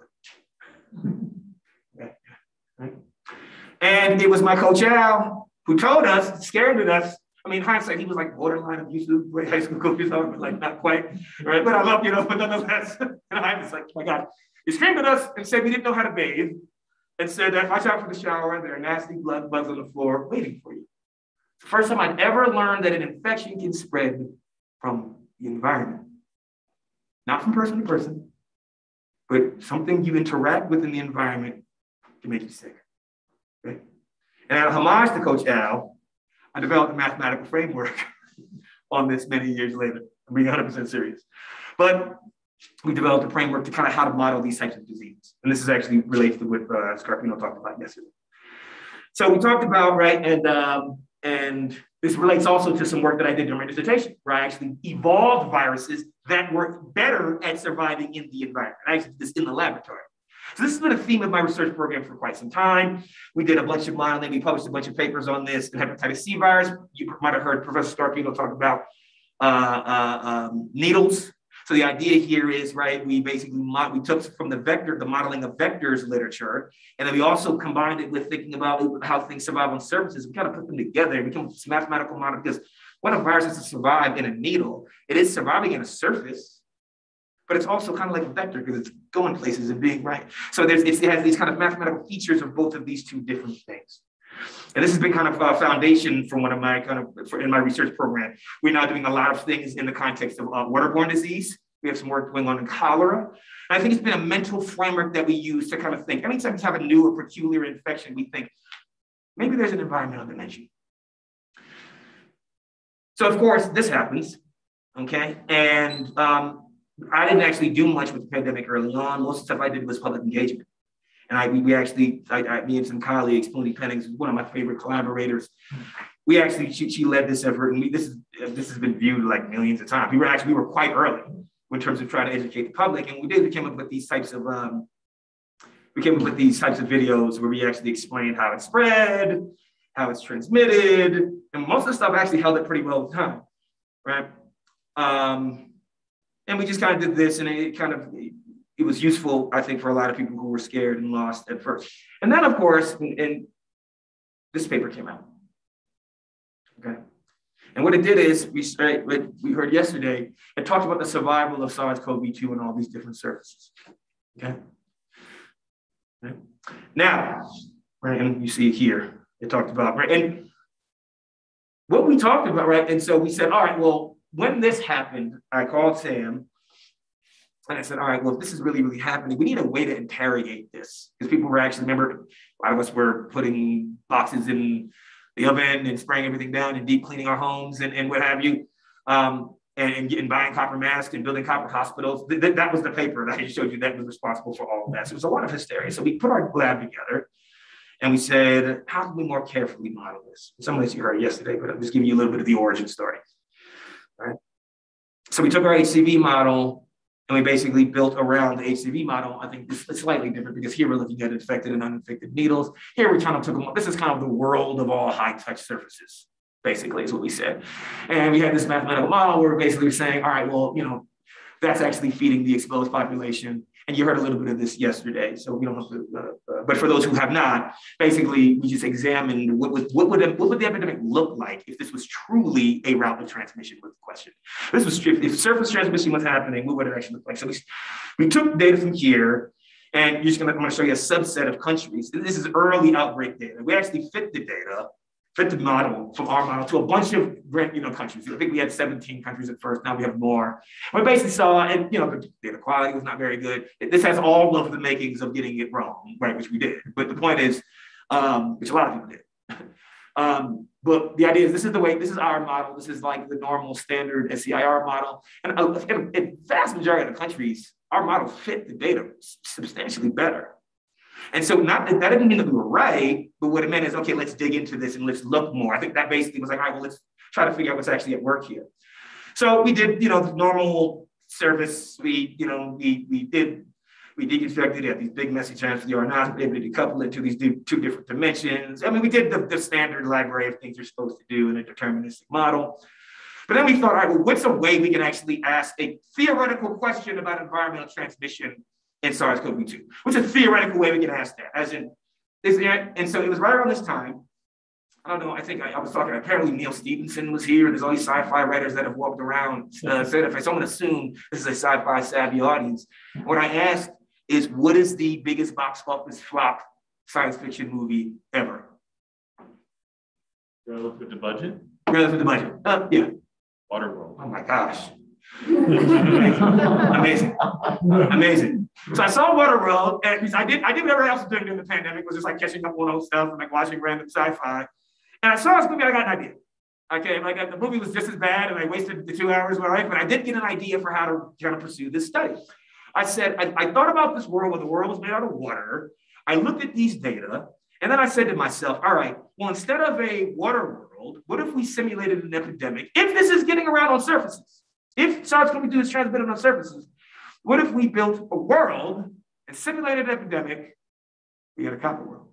Okay. Right? And it was my coach Al who told us, scared of us. I mean, hindsight, he was like borderline abusive, way high school coaches are, but like not quite, right? But I love, you know, but nonetheless, and I was like, oh my God. He screamed at us and said we didn't know how to bathe and said that watch out for the shower, there are nasty blood bugs on the floor waiting for you. It's the first time I'd ever learned that an infection can spread from the environment. Not from person to person, but something you interact with in the environment can make you sick, okay? And out of homage to Coach Al, I developed a mathematical framework on this many years later. I'm being one hundred percent serious. But we developed a framework to kind of how to model these types of diseases. And this is actually related to what uh, Scarpino talked about yesterday. So we talked about, right, and, um, and this relates also to some work that I did during my dissertation, where I actually evolved viruses that work better at surviving in the environment. I actually did this in the laboratory. So this has been a theme of my research program for quite some time. We did a bunch of modeling. We published a bunch of papers on this. The hepatitis C virus, you might have heard Professor Scarpino talk about uh, uh, um, needles. So the idea here is, right, we basically, we took from the vector, the modeling of vectors literature, and then we also combined it with thinking about how things survive on surfaces. We kind of put them together and become this mathematical model, because when a virus has to survive in a needle, it is surviving in a surface, but it's also kind of like a vector because it's going places and being right. So there's, it's, it has these kind of mathematical features of both of these two different things. And this has been kind of a foundation for one of my kind of, for, in my research program. We're now doing a lot of things in the context of uh, waterborne disease. We have some work going on in cholera. And I think it's been a mental framework that we use to kind of think, anytime we have a new or peculiar infection, we think, maybe there's an environmental dimension. So of course, this happens, okay? And um, I didn't actually do much with the pandemic early on. Most of the stuff I did was public engagement. And I, we actually, I, I, me and some colleagues, Tony Pennings, one of my favorite collaborators, we actually, she, she led this effort, and we, this, is, this has been viewed like millions of times. We were actually, we were quite early in terms of trying to educate the public. And we did, we came up with these types of, um, we came up with these types of videos where we actually explained how it's spread, how it's transmitted, and most of the stuff actually held it pretty well with time, right? Um, and we just kind of did this, and it kind of, it was useful, I think, for a lot of people who were scared and lost at first. And then, of course, and, and this paper came out, okay? And what it did is, we, what we heard yesterday, it talked about the survival of SARS CoV two on all these different surfaces, okay? okay? Now, right, and you see it here, it talked about, right, and what we talked about, right, and so we said, all right, well, when this happened, I called Sam, and I said, all right, well, if this is really, really happening, we need a way to interrogate this. Because people were actually, remember, a lot of us were putting boxes in the oven and spraying everything down and deep cleaning our homes and, and what have you, um, and, and, and buying copper masks and building copper hospitals. Th th that was the paper that I showed you that was responsible for all of that. So it was a lot of hysteria. So we put our lab together and we said, how can we more carefully model this? Some of this you heard yesterday, but I'm just giving you a little bit of the origin story. Right? So we took our H C V model and we basically built around the H C V model. I think it's slightly different because here we're looking at infected and uninfected needles. Here we kind of took them, this is kind of the world of all high touch surfaces, basically is what we said. And we had this mathematical model where we're basically saying, all right, well, you know, that's actually feeding the exposed population. And you heard a little bit of this yesterday, so we don't have to, uh, uh, but for those who have not, basically we just examined what would, what, would, what would the epidemic look like if this was truly a route of transmission was the question. This was, if, if surface transmission was happening, what would it actually look like? So we, we took data from here, and you're just gonna, I'm gonna show you a subset of countries. This is early outbreak data. We actually fit the data, fit the model from our model to a bunch of you know, countries. I think we had seventeen countries at first, now we have more. We basically saw, and you know, the data quality was not very good. This has all of the makings of getting it wrong, right, which we did. But the point is, um, which a lot of people did. um, but the idea is this is the way, this is our model. This is like the normal standard S C I R model. And a, a, a vast majority of the countries, our model fit the data substantially better. And so not that, that didn't mean that we were right, but what it meant is, okay, let's dig into this and let's look more. I think that basically was like, all right, well, let's try to figure out what's actually at work here. So we did, you know, the normal service. We, you know, we we did, we deconstructed it, these big messy transfer the R N As, we were able to decouple it to these two different dimensions. I mean, we did the, the standard library of things you're supposed to do in a deterministic model. But then we thought, all right, well, what's a way we can actually ask a theoretical question about environmental transmission in SARS CoV two? What's a theoretical way we can ask that? As in, is there, and so it was right around this time. I don't know, I think I, I was talking, apparently Neil Stephenson was here. There's all these sci-fi writers that have walked around. Uh, so if someone assumed this is a sci-fi savvy audience, what I asked is, what is the biggest box office flop science fiction movie ever? Relative to the budget? Relative to the budget, uh, yeah. Waterworld. Oh my gosh. Amazing, amazing. So I saw Waterworld, and I did I did whatever else was doing during the pandemic, was just like catching up on old stuff and like watching random sci-fi. And I saw this movie, I got an idea. Okay, like the movie was just as bad and I wasted the two hours of my life, but I did get an idea for how to kind of pursue this study. I said, I, I thought about this world where the world was made out of water. I looked at these data, and then I said to myself, all right, well, instead of a water world, what if we simulated an epidemic? If this is getting around on surfaces, if SARS CoV two is transmitted on surfaces, what if we built a world and simulated an epidemic? We had a copper world,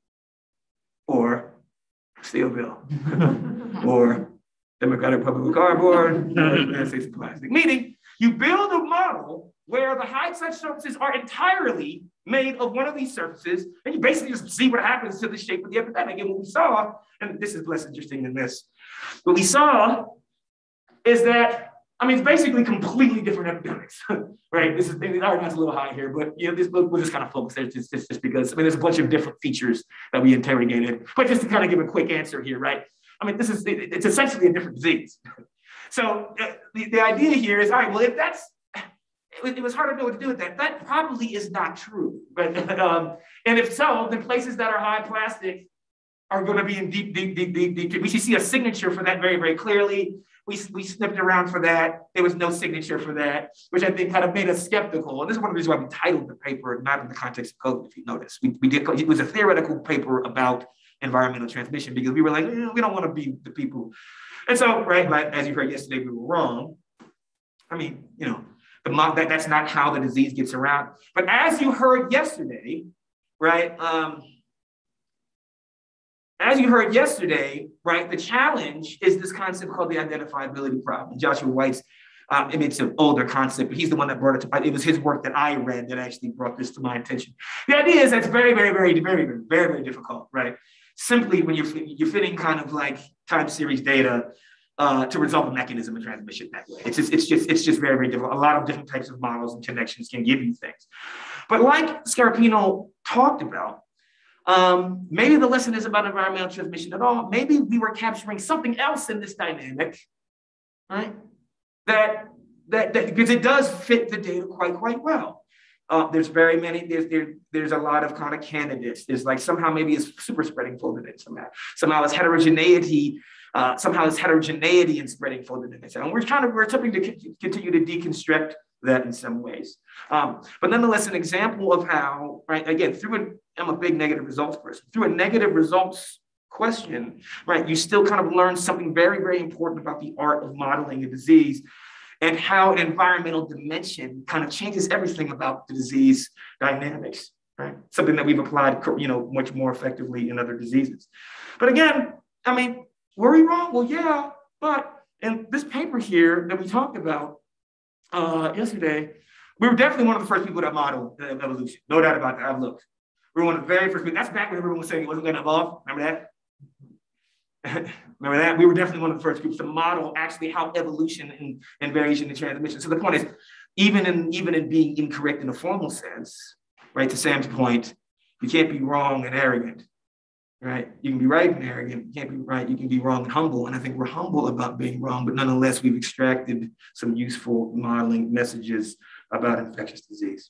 or Steelville, or Democratic Republic of Cardboard, or United States of Plastic. Meaning, you build a model where the high-touch surfaces are entirely made of one of these surfaces, and you basically just see what happens to the shape of the epidemic. And what we saw, and this is less interesting than this, what we saw is that, I mean, it's basically completely different epidemics, right? This is, our not's a little high here, but you know, this, we'll just kind of focus there just, just, just because, I mean, there's a bunch of different features that we interrogated, but just to kind of give a quick answer here, right? I mean, this is, it, it's essentially a different disease. So uh, the, the idea here is, all right, well, if that's, it, it was hard to know what to do with that. That probably is not true, but, um, and if so, then places that are high plastic are going to be in deep, deep, deep, deep, deep. We should see a signature for that very, very clearly. We, we snipped around for that. There was no signature for that, which I think kind of made us skeptical. And this is one of the reasons why we titled the paper, not in the context of COVID, if you notice. We, we did, it was a theoretical paper about environmental transmission because we were like, eh, we don't want to be the people. And so, right, like, as you heard yesterday, we were wrong. I mean, you know, the, that, that's not how the disease gets around. But as you heard yesterday, right, um, as you heard yesterday, right, the challenge is this concept called the identifiability problem. Joshua White's, um, I mean, it's an older concept, but he's the one that brought it to, it was his work that I read that actually brought this to my attention. The idea is that's very, very, very, very, very, very, very difficult, right? Simply when you're, you're fitting kind of like time series data uh, to resolve a mechanism of transmission that way. It's just, it's just, it's just very, very difficult. A lot of different types of models and connections can give you things. But like Scarpino talked about, Um, maybe the lesson is about environmental transmission at all. Maybe we were capturing something else in this dynamic, right? That, that, that because it does fit the data quite, quite well. Uh, there's very many, there's, there, there's a lot of kind of candidates. There's like somehow maybe it's super spreading folded in somehow. Somehow it's heterogeneity, uh, somehow it's heterogeneity in spreading folded in. And we're trying to, we're attempting to continue to deconstruct that in some ways. Um, but nonetheless, an example of how, right, again, through an, I'm a big negative results person, through a negative results question, right, you still kind of learn something very, very important about the art of modeling a disease and how an environmental dimension kind of changes everything about the disease dynamics, right? Something that we've applied, you know, much more effectively in other diseases. But again, I mean, were we wrong? Well, yeah, but in this paper here that we talked about, Uh, yesterday, we were definitely one of the first people that modeled evolution. No doubt about that. I've looked. We were one of the very first people. That's back when everyone was saying it wasn't going to evolve. Remember that? Remember that? We were definitely one of the first groups to model actually how evolution and, and variation and transmission. So the point is, even in even in being incorrect in a formal sense, right? To Sam's point, you can't be wrong and arrogant. Right? You can be right and arrogant. You can't be right. You can be wrong and humble. And I think we're humble about being wrong, but nonetheless, we've extracted some useful modeling messages about infectious disease.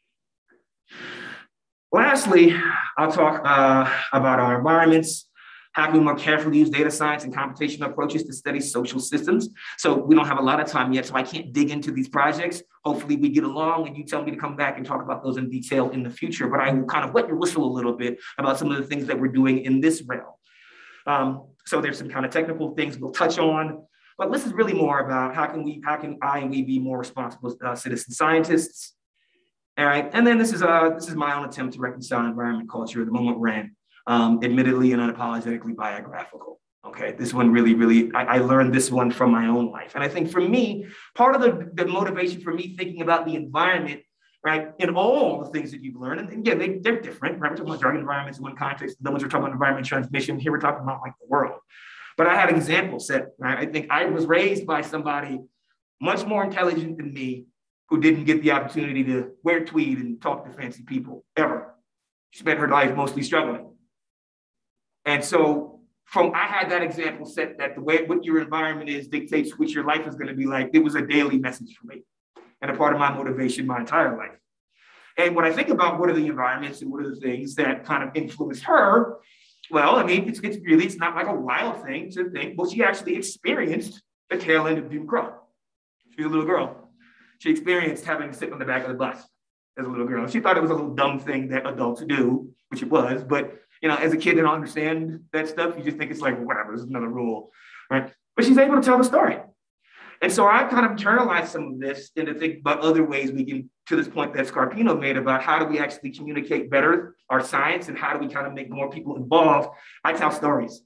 Lastly, I'll talk uh, about our environments. How can we more carefully use data science and computational approaches to study social systems? So we don't have a lot of time yet, so I can't dig into these projects. Hopefully we get along and you tell me to come back and talk about those in detail in the future, but I will kind of wet your whistle a little bit about some of the things that we're doing in this realm. Um, so there's some kind of technical things we'll touch on, but this is really more about how can we, how can I and we be more responsible uh, citizen scientists? All right, and then this is, uh, this is my own attempt to reconcile environment culture, the moment ran. Um, admittedly and unapologetically biographical. Okay, this one really, really, I, I learned this one from my own life. And I think for me, part of the, the motivation for me thinking about the environment, right, in all the things that you've learned, and again, they, they're different, right? We're talking about drug environments in one context, the ones we're talking about environment transmission, here we're talking about like the world. But I had an example set, right? I think I was raised by somebody much more intelligent than me who didn't get the opportunity to wear tweed and talk to fancy people ever. She spent her life mostly struggling. And so from, I had that example set that the way what your environment is dictates what your life is going to be like. It was a daily message for me and a part of my motivation my entire life. And when I think about what are the environments and what are the things that kind of influence her, Well, I mean, it's, it's really, it's not like a wild thing to think. Well, she actually experienced the tail end of Jim Crow. She's a little girl. She experienced having to sit on the back of the bus as a little girl. She thought it was a little dumb thing that adults do, which it was. But, you know, as a kid, they don't understand that stuff. You just think it's like, whatever, this is another rule, right? But she's able to tell the story. And so I kind of internalized some of this and to think about other ways we can, to this point that Scarpino made about how do we actually communicate better our science and how do we kind of make more people involved. I tell stories.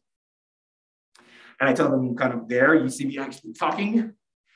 And I tell them kind of there, you see me actually talking.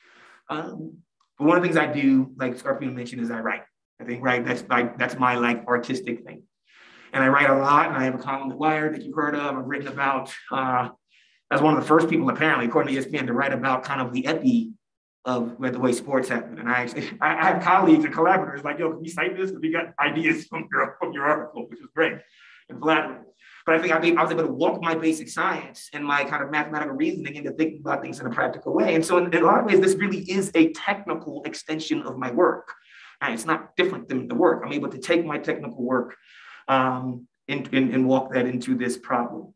Um, but one of the things I do, like Scarpino mentioned, is I write. I think, right, that's like, that's my like artistic thing. And I write a lot, and I have a column at Wired that you've heard of. I've written about, uh, as one of the first people, apparently, according to E S P N, to write about kind of the epi of the way sports happen. And I actually, I have colleagues and collaborators like, yo, can you cite this? Because we got ideas from your, from your article, which is great and flattering. But I think I, mean, I was able to walk my basic science and my kind of mathematical reasoning into thinking about things in a practical way. And so in, in a lot of ways, this really is a technical extension of my work. And it's not different than the work. I'm able to take my technical work um, and, and, and walk that into this problem.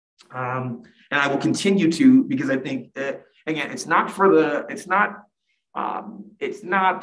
Um, and I will continue to, because I think that, again, it's not for the, it's not, um, it's not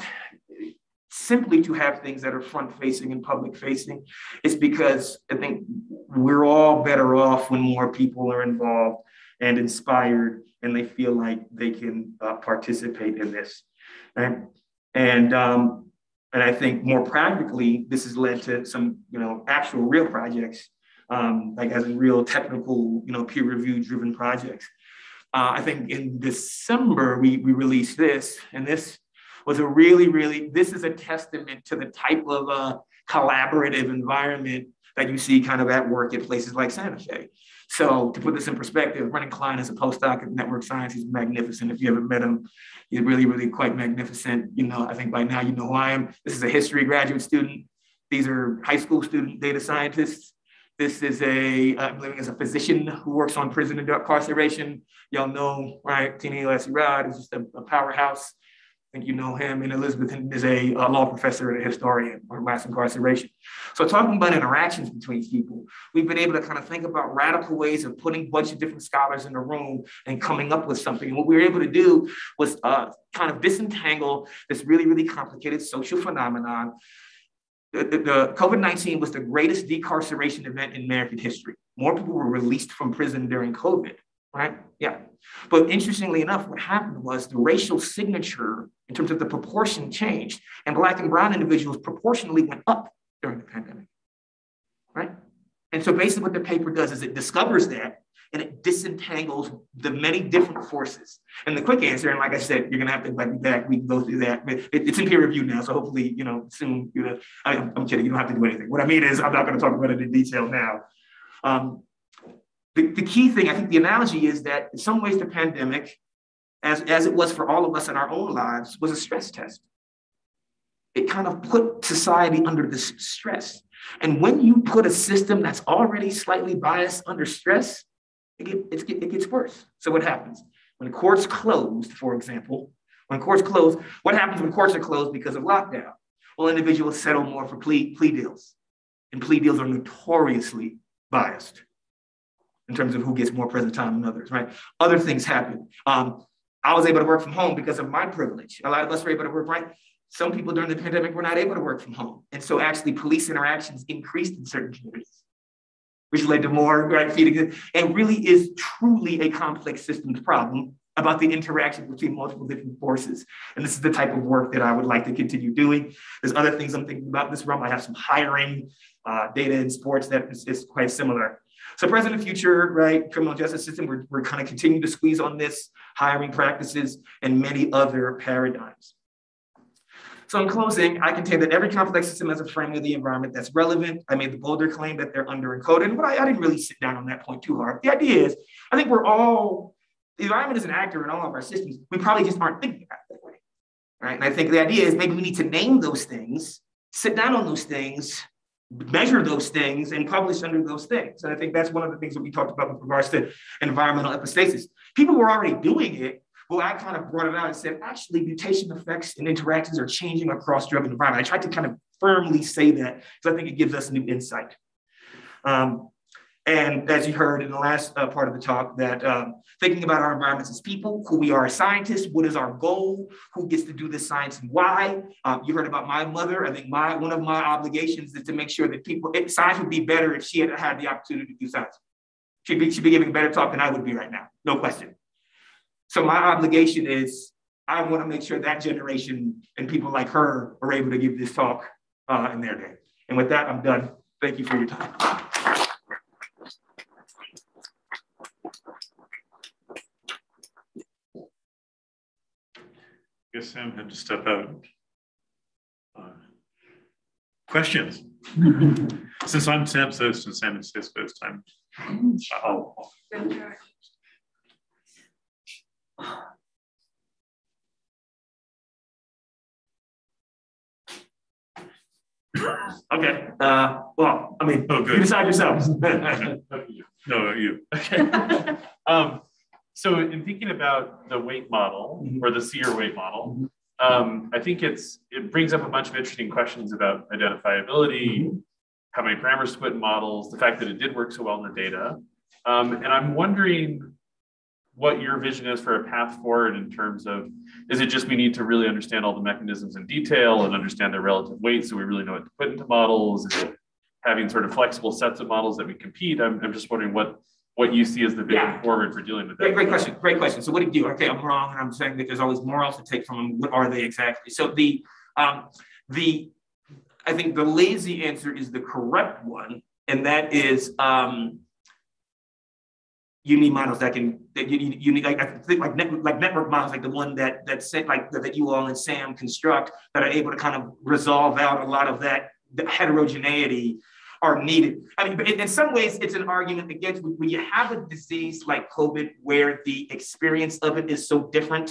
simply to have things that are front facing and public facing. It's because I think we're all better off when more people are involved and inspired and they feel like they can uh, participate in this. Right? And, um, and I think more practically, this has led to some, you know, actual real projects, um, like as in real technical, you know, peer review driven projects. Uh, I think in December, we, we released this, and this was a really, really, this is a testament to the type of uh, collaborative environment that you see kind of at work at places like Santa Fe. So to put this in perspective, Brennan Klein is a postdoc at Network Science. He's magnificent. If you haven't met him, he's really, really quite magnificent. You know, I think by now you know who I am. This is a history graduate student. These are high school student data scientists. This is a, I'm living as a physician who works on prison incarceration. Y'all know, right? Tina Elassie-Rod is just a, a powerhouse. I think you know him. And Elizabeth is a, a law professor and a historian on mass incarceration. So talking about interactions between people, we've been able to kind of think about radical ways of putting a bunch of different scholars in a room and coming up with something. And what we were able to do was uh, kind of disentangle this really, really complicated social phenomenon. The, the, the COVID nineteen was the greatest decarceration event in American history. More people were released from prison during COVID, right? Yeah. But interestingly enough, what happened was the racial signature in terms of the proportion changed, and Black and brown individuals proportionally went up during the pandemic, right? And so basically what the paper does is it discovers that and it disentangles the many different forces. And the quick answer, and like I said, you're gonna have to like be back, we can go through that. It, it's in peer review now, so hopefully, you know, soon, you know, I, I'm kidding, you don't have to do anything. What I mean is I'm not gonna talk about it in detail now. Um, the, the key thing, I think the analogy is that in some ways the pandemic, as, as it was for all of us in our own lives, was a stress test. It kind of put society under this stress. And when you put a system that's already slightly biased under stress, It, get, it, it gets worse. So what happens? When courts closed, for example, when courts close, what happens when courts are closed because of lockdown? Well, individuals settle more for plea, plea deals. And plea deals are notoriously biased in terms of who gets more present time than others, right? Other things happen. Um, I was able to work from home because of my privilege. A lot of us were able to work, right? Some people during the pandemic were not able to work from home. And so actually police interactions increased in certain communities, which led to more right feeding. And really is truly a complex systems problem about the interaction between multiple different forces. And this is the type of work that I would like to continue doing. There's other things I'm thinking about in this realm. I have some hiring uh, data in sports that is, is quite similar. So present and future, right, criminal justice system, we're, we're kind of continuing to squeeze on this, hiring practices, and many other paradigms. So in closing, I contend that every complex system has a framing of the environment that's relevant. I made the bolder claim that they're under-encoded, but I, I didn't really sit down on that point too hard. The idea is, I think we're all, the environment is an actor in all of our systems. We probably just aren't thinking about it that way, right? And I think the idea is maybe we need to name those things, sit down on those things, measure those things, and publish under those things. And I think that's one of the things that we talked about with regards to environmental epistasis. People were already doing it. Well, I kind of brought it out and said, actually, mutation effects and interactions are changing across drug and environment. I tried to kind of firmly say that because I think it gives us new insight. Um, And as you heard in the last uh, part of the talk, that um, thinking about our environments as people, who we are as scientists, what is our goal, who gets to do this science and why. Um, you heard about my mother. I think my one of my obligations is to make sure that people, it, science would be better if she had had the opportunity to do science. She'd be, she'd be giving a better talk than I would be right now, no question. So my obligation is, I want to make sure that generation and people like her are able to give this talk uh, in their day. And with that, I'm done. Thank you for your time. I guess Sam had to step out. Uh, questions? Since I'm Sam's host and Sam is his host, I'm, I'll, Okay. Uh, well, I mean, oh, good. You decide yourselves. No, you. Okay. um, so in thinking about the weight model mm-hmm. or the SEER weight model, um, I think it's it brings up a bunch of interesting questions about identifiability, mm-hmm. how many parameters to put in models, the fact that it did work so well in the data. Um, and I'm wondering what your vision is for a path forward in terms of, is it just we need to really understand all the mechanisms in detail and understand their relative weight so we really know what to put into models? Is it having sort of flexible sets of models that we compete? I'm, I'm just wondering what, what you see as the vision yeah. forward for dealing with that. Great, great question, great question. So what do you do? Okay, I'm wrong and I'm saying that there's always more else to take from them. What are they exactly? So the, um, the I think the lazy answer is the correct one, and that is, um, you need models that can that you, you need like I think like network like network models like the one that that like that you all and Sam construct that are able to kind of resolve out a lot of that heterogeneity are needed. I mean, in, in some ways, it's an argument against when you have a disease like COVID where the experience of it is so different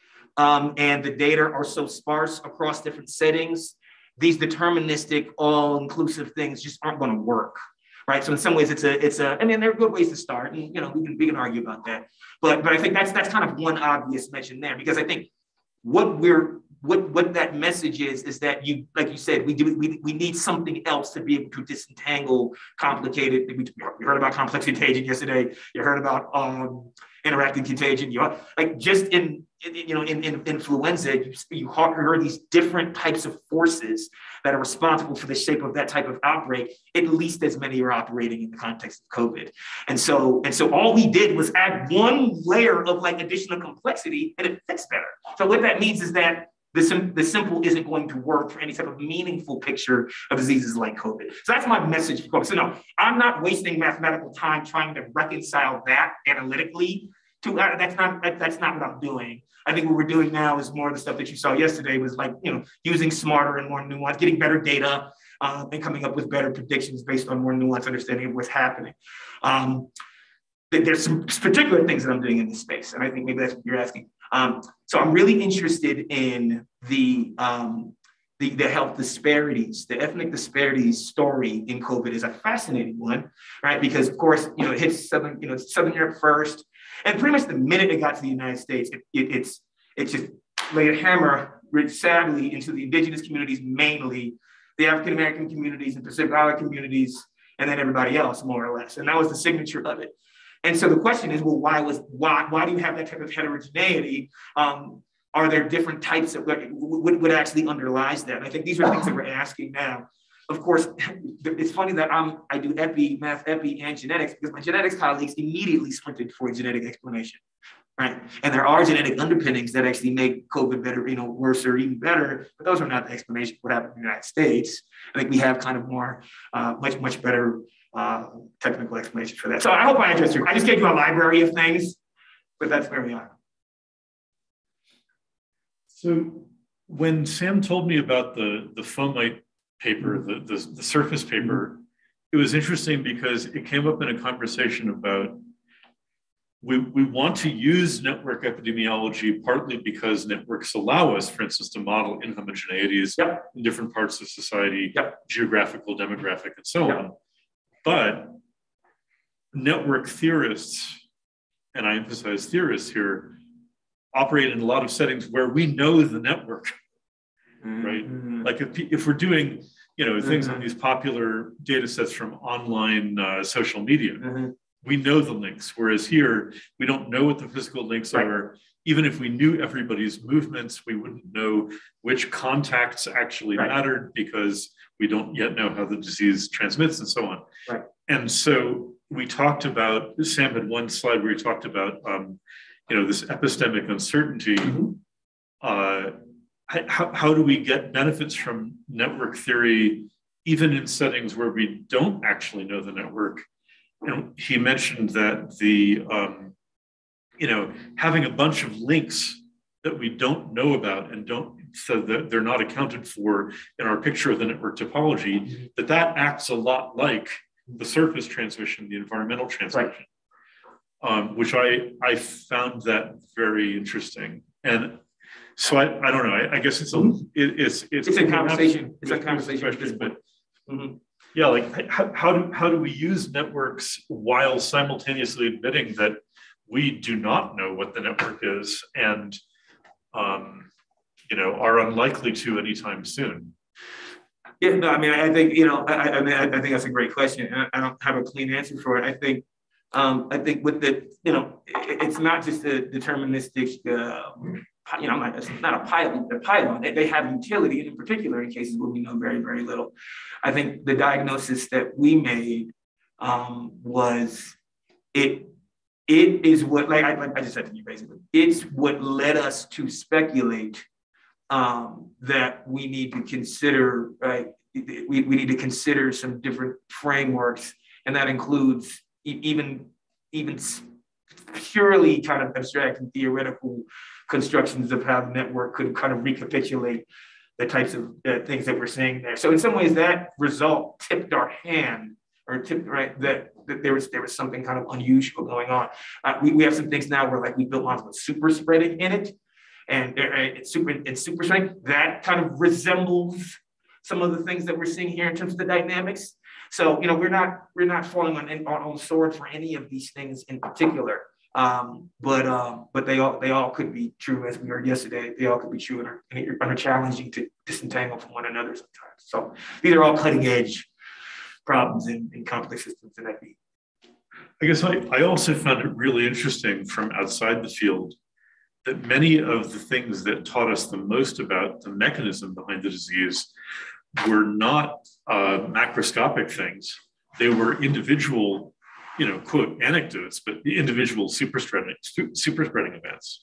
um, and the data are so sparse across different settings. These deterministic, all-inclusive things just aren't going to work. Right. So in some ways, it's a, it's a, I mean, there are good ways to start, and you know, we can we can argue about that. But but I think that's that's kind of one obvious mention there, because I think what we're what what that message is is that you, like you said, we do we, we need something else to be able to disentangle complicated. We, you heard about complex contagion yesterday. You heard about um, interacting contagion. You like just in, in you know in, in influenza, you, you heard these different types of forces that are responsible for the shape of that type of outbreak. At least as many are operating in the context of COVID. And so, and so all we did was add one layer of like additional complexity, and it fits better. So what that means is that the, sim the simple isn't going to work for any type of meaningful picture of diseases like COVID. So that's my message for COVID. So no, I'm not wasting mathematical time trying to reconcile that analytically to, uh, that's not, that, that's not what I'm doing. I think what we're doing now is more of the stuff that you saw yesterday was like, you know, using smarter and more nuanced, getting better data um, and coming up with better predictions based on more nuanced understanding of what's happening. Um, there's some particular things that I'm doing in this space, and I think maybe that's what you're asking. Um, so I'm really interested in the, um, the, the health disparities. The ethnic disparities story in COVID is a fascinating one, right? Because of course, you know, it hits Southern, you know, Southern Europe first. And pretty much the minute it got to the United States, it, it, it's, it just laid a hammer, sadly, into the indigenous communities, mainly the African-American communities and Pacific Island communities, and then everybody else, more or less. And that was the signature of it. And so the question is, well, why was why why do you have that type of heterogeneity? Um, are there different types of what, what actually underlies that? And I think these are things that we're asking now. Of course, it's funny that I'm, I do epi, math, epi, and genetics, because my genetics colleagues immediately sprinted for a genetic explanation, right? And there are genetic underpinnings that actually make COVID better, you know, worse or even better, but those are not the explanation for what happened in the United States. I think we have kind of more, uh, much, much better uh, technical explanations for that. So I hope I addressed you. I just gave you a library of things, but that's where we are. So when Sam told me about the, the fomite paper, the, the, the surface paper, it was interesting because it came up in a conversation about we, we want to use network epidemiology partly because networks allow us, for instance, to model inhomogeneities yep. in different parts of society, yep. geographical, demographic, and so yep. on. But network theorists, and I emphasize theorists here, operate in a lot of settings where we know the network. Right? Mm-hmm. Like if, if we're doing, you know, things Mm-hmm. on these popular data sets from online uh, social media. Mm-hmm. We know the links, whereas here, we don't know what the physical links Right. are. Even if we knew everybody's movements, we wouldn't know which contacts actually Right. mattered because we don't yet know how the disease transmits and so on. Right. And so we talked about, Sam had one slide where he talked about, um, you know, this epistemic uncertainty. Mm-hmm. Uh, how, how do we get benefits from network theory, even in settings where we don't actually know the network? And he mentioned that the, um, you know, having a bunch of links that we don't know about and don't, so that they're not accounted for in our picture of the network topology, that that acts a lot like the surface transmission, the environmental transmission, right. um, which I, I found that very interesting. And so I, I don't know, I, I guess it's a, Mm-hmm. it, it's, it's, It's a conversation, it's a conversation. Question, but mm-hmm. yeah, like how, how do, how do we use networks while simultaneously admitting that we do not know what the network is and, um, you know, are unlikely to anytime soon? Yeah, no, I mean, I think, you know, I, I mean, I, I think that's a great question. And I don't have a clean answer for it. I think, um, I think with the, you know, it, it's not just a deterministic, uh, you know, it's not a pylon, a pylon. They, they have utility, and in particular in cases where we know very, very little. I think the diagnosis that we made um, was it, it is what, like I, like I just said to you, basically, it's what led us to speculate Um, that we need to consider, right? We, we need to consider some different frameworks, and that includes e- even, even purely kind of abstract and theoretical constructions of how the network could kind of recapitulate the types of uh, things that we're seeing there. So in some ways, that result tipped our hand, or tipped, right, that, that there was there was something kind of unusual going on. Uh, we, we have some things now where like we built models with super spreading in it. And it's super, it's super strength that kind of resembles some of the things that we're seeing here in terms of the dynamics. So, you know, we're not we're not falling on on, on sword for any of these things in particular, um, but um, but they all they all could be true, as we heard yesterday. They all could be true and are, and are challenging to disentangle from one another sometimes. So these are all cutting edge problems in, in complex systems in that. I guess I, I also found it really interesting from outside the field that many of the things that taught us the most about the mechanism behind the disease were not uh, macroscopic things. They were individual, you know, quote, anecdotes, but individual super spreading, super spreading events.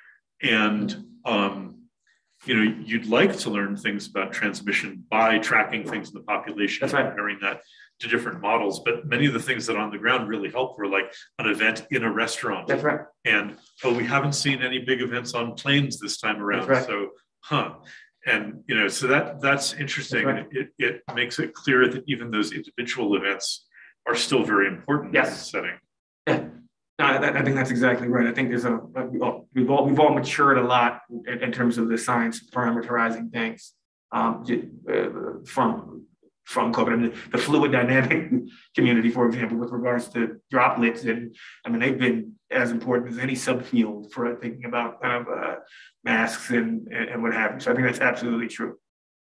And, um, you know, you'd like to learn things about transmission by tracking things in the population, That's right. comparing that to different models, but many of the things that on the ground really helped were like an event in a restaurant. That's right. And, oh, we haven't seen any big events on planes this time around. That's right. So, huh. And, you know, so that that's interesting. That's right. And it, it makes it clear that even those individual events are still very important Yes. in this setting. Yeah. No, I, I think that's exactly right. I think there's a, we've all, we've all matured a lot in, in terms of the science of parameterizing things um, uh, from from COVID. I mean, the fluid dynamic community, for example, with regards to droplets, and I mean, they've been as important as any subfield for thinking about kind of uh, masks and, and what have you. So I think that's absolutely true.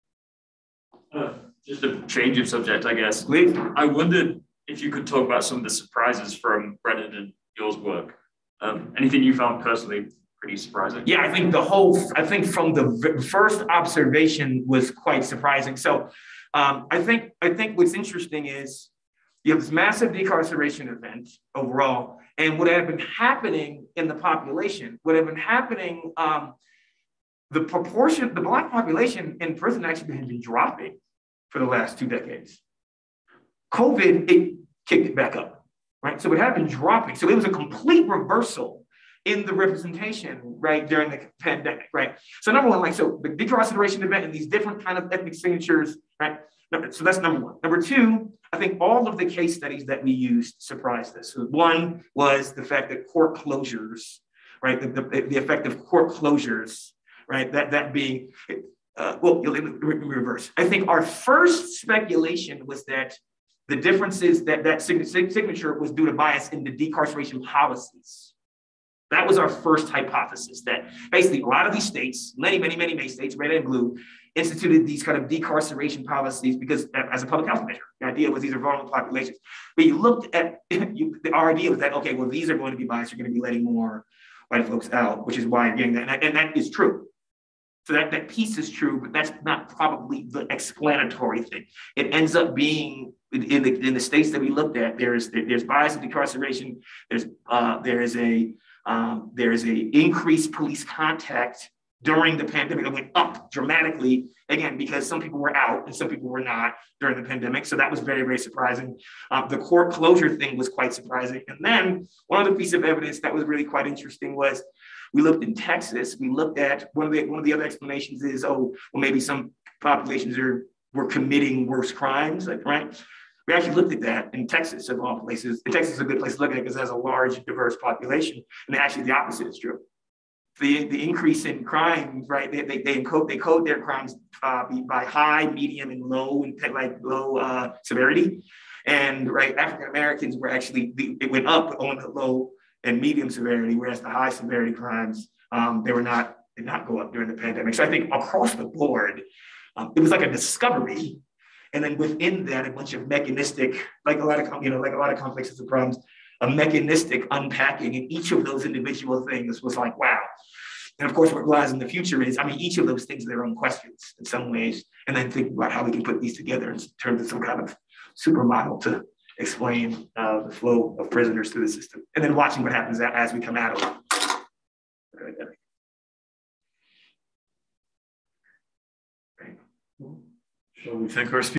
Uh, just a change of subject, I guess. Please. I wondered if you could talk about some of the surprises from Brendan and yours work. Um, anything you found personally pretty surprising? Yeah, I think the whole, I think from the first observation was quite surprising. So Um, I think I think what's interesting is you have this massive decarceration event overall, and what had been happening in the population, what had been happening, um, the proportion, the Black population in prison actually had been dropping for the last two decades. COVID, it kicked it back up, right? So it had been dropping. So it was a complete reversal in the representation, right, during the pandemic, right? So number one, like, so the decarceration event and these different kind of ethnic signatures, right? So that's number one. Number two, I think all of the case studies that we used surprised us. So one was the fact that court closures, right, the, the, the effect of court closures, right, that, that being, uh, well, let me reverse. I think our first speculation was that the differences that that signature was due to bias in the decarceration policies. That was our first hypothesis, that basically a lot of these states, many, many, many, many states, red and blue, instituted these kind of decarceration policies because as a public health measure, the idea was these are vulnerable populations. But you looked at, you, the idea was that, okay, well, these are going to be biased. You're going to be letting more white folks out, which is why I'm getting that. And, and that is true. So that, that piece is true, but that's not probably the explanatory thing. It ends up being in the, in the states that we looked at, there's, there's bias and decarceration. There's, uh, there is a, um, there is a increased police contact during the pandemic that went up dramatically, again, because some people were out and some people were not during the pandemic. So that was very, very surprising. Um, the court closure thing was quite surprising. And then one other piece of evidence that was really quite interesting was we looked in Texas. We looked at one of the, one of the other explanations is, oh, well, maybe some populations are were committing worse crimes, like, right? We actually looked at that in Texas, of all places. And Texas is a good place to look at it because it has a large, diverse population. And actually the opposite is true. The, the increase in crime, right? They, they, they encode they code their crimes uh, by high, medium, and low, and like low uh, severity. And right, African Americans were actually it went up on the low and medium severity, whereas the high severity crimes um, they were not did not go up during the pandemic. So I think across the board, um, it was like a discovery, and then within that, a bunch of mechanistic, like a lot of you know, like a lot of complex system problems. A mechanistic unpacking in each of those individual things was like, wow. And of course, what lies in the future is, I mean, each of those things are their own questions in some ways, and then thinking about how we can put these together in terms of some kind of supermodel to explain uh, the flow of prisoners through the system, and then watching what happens as we come out of the pandemic. Shall we thank our speakers?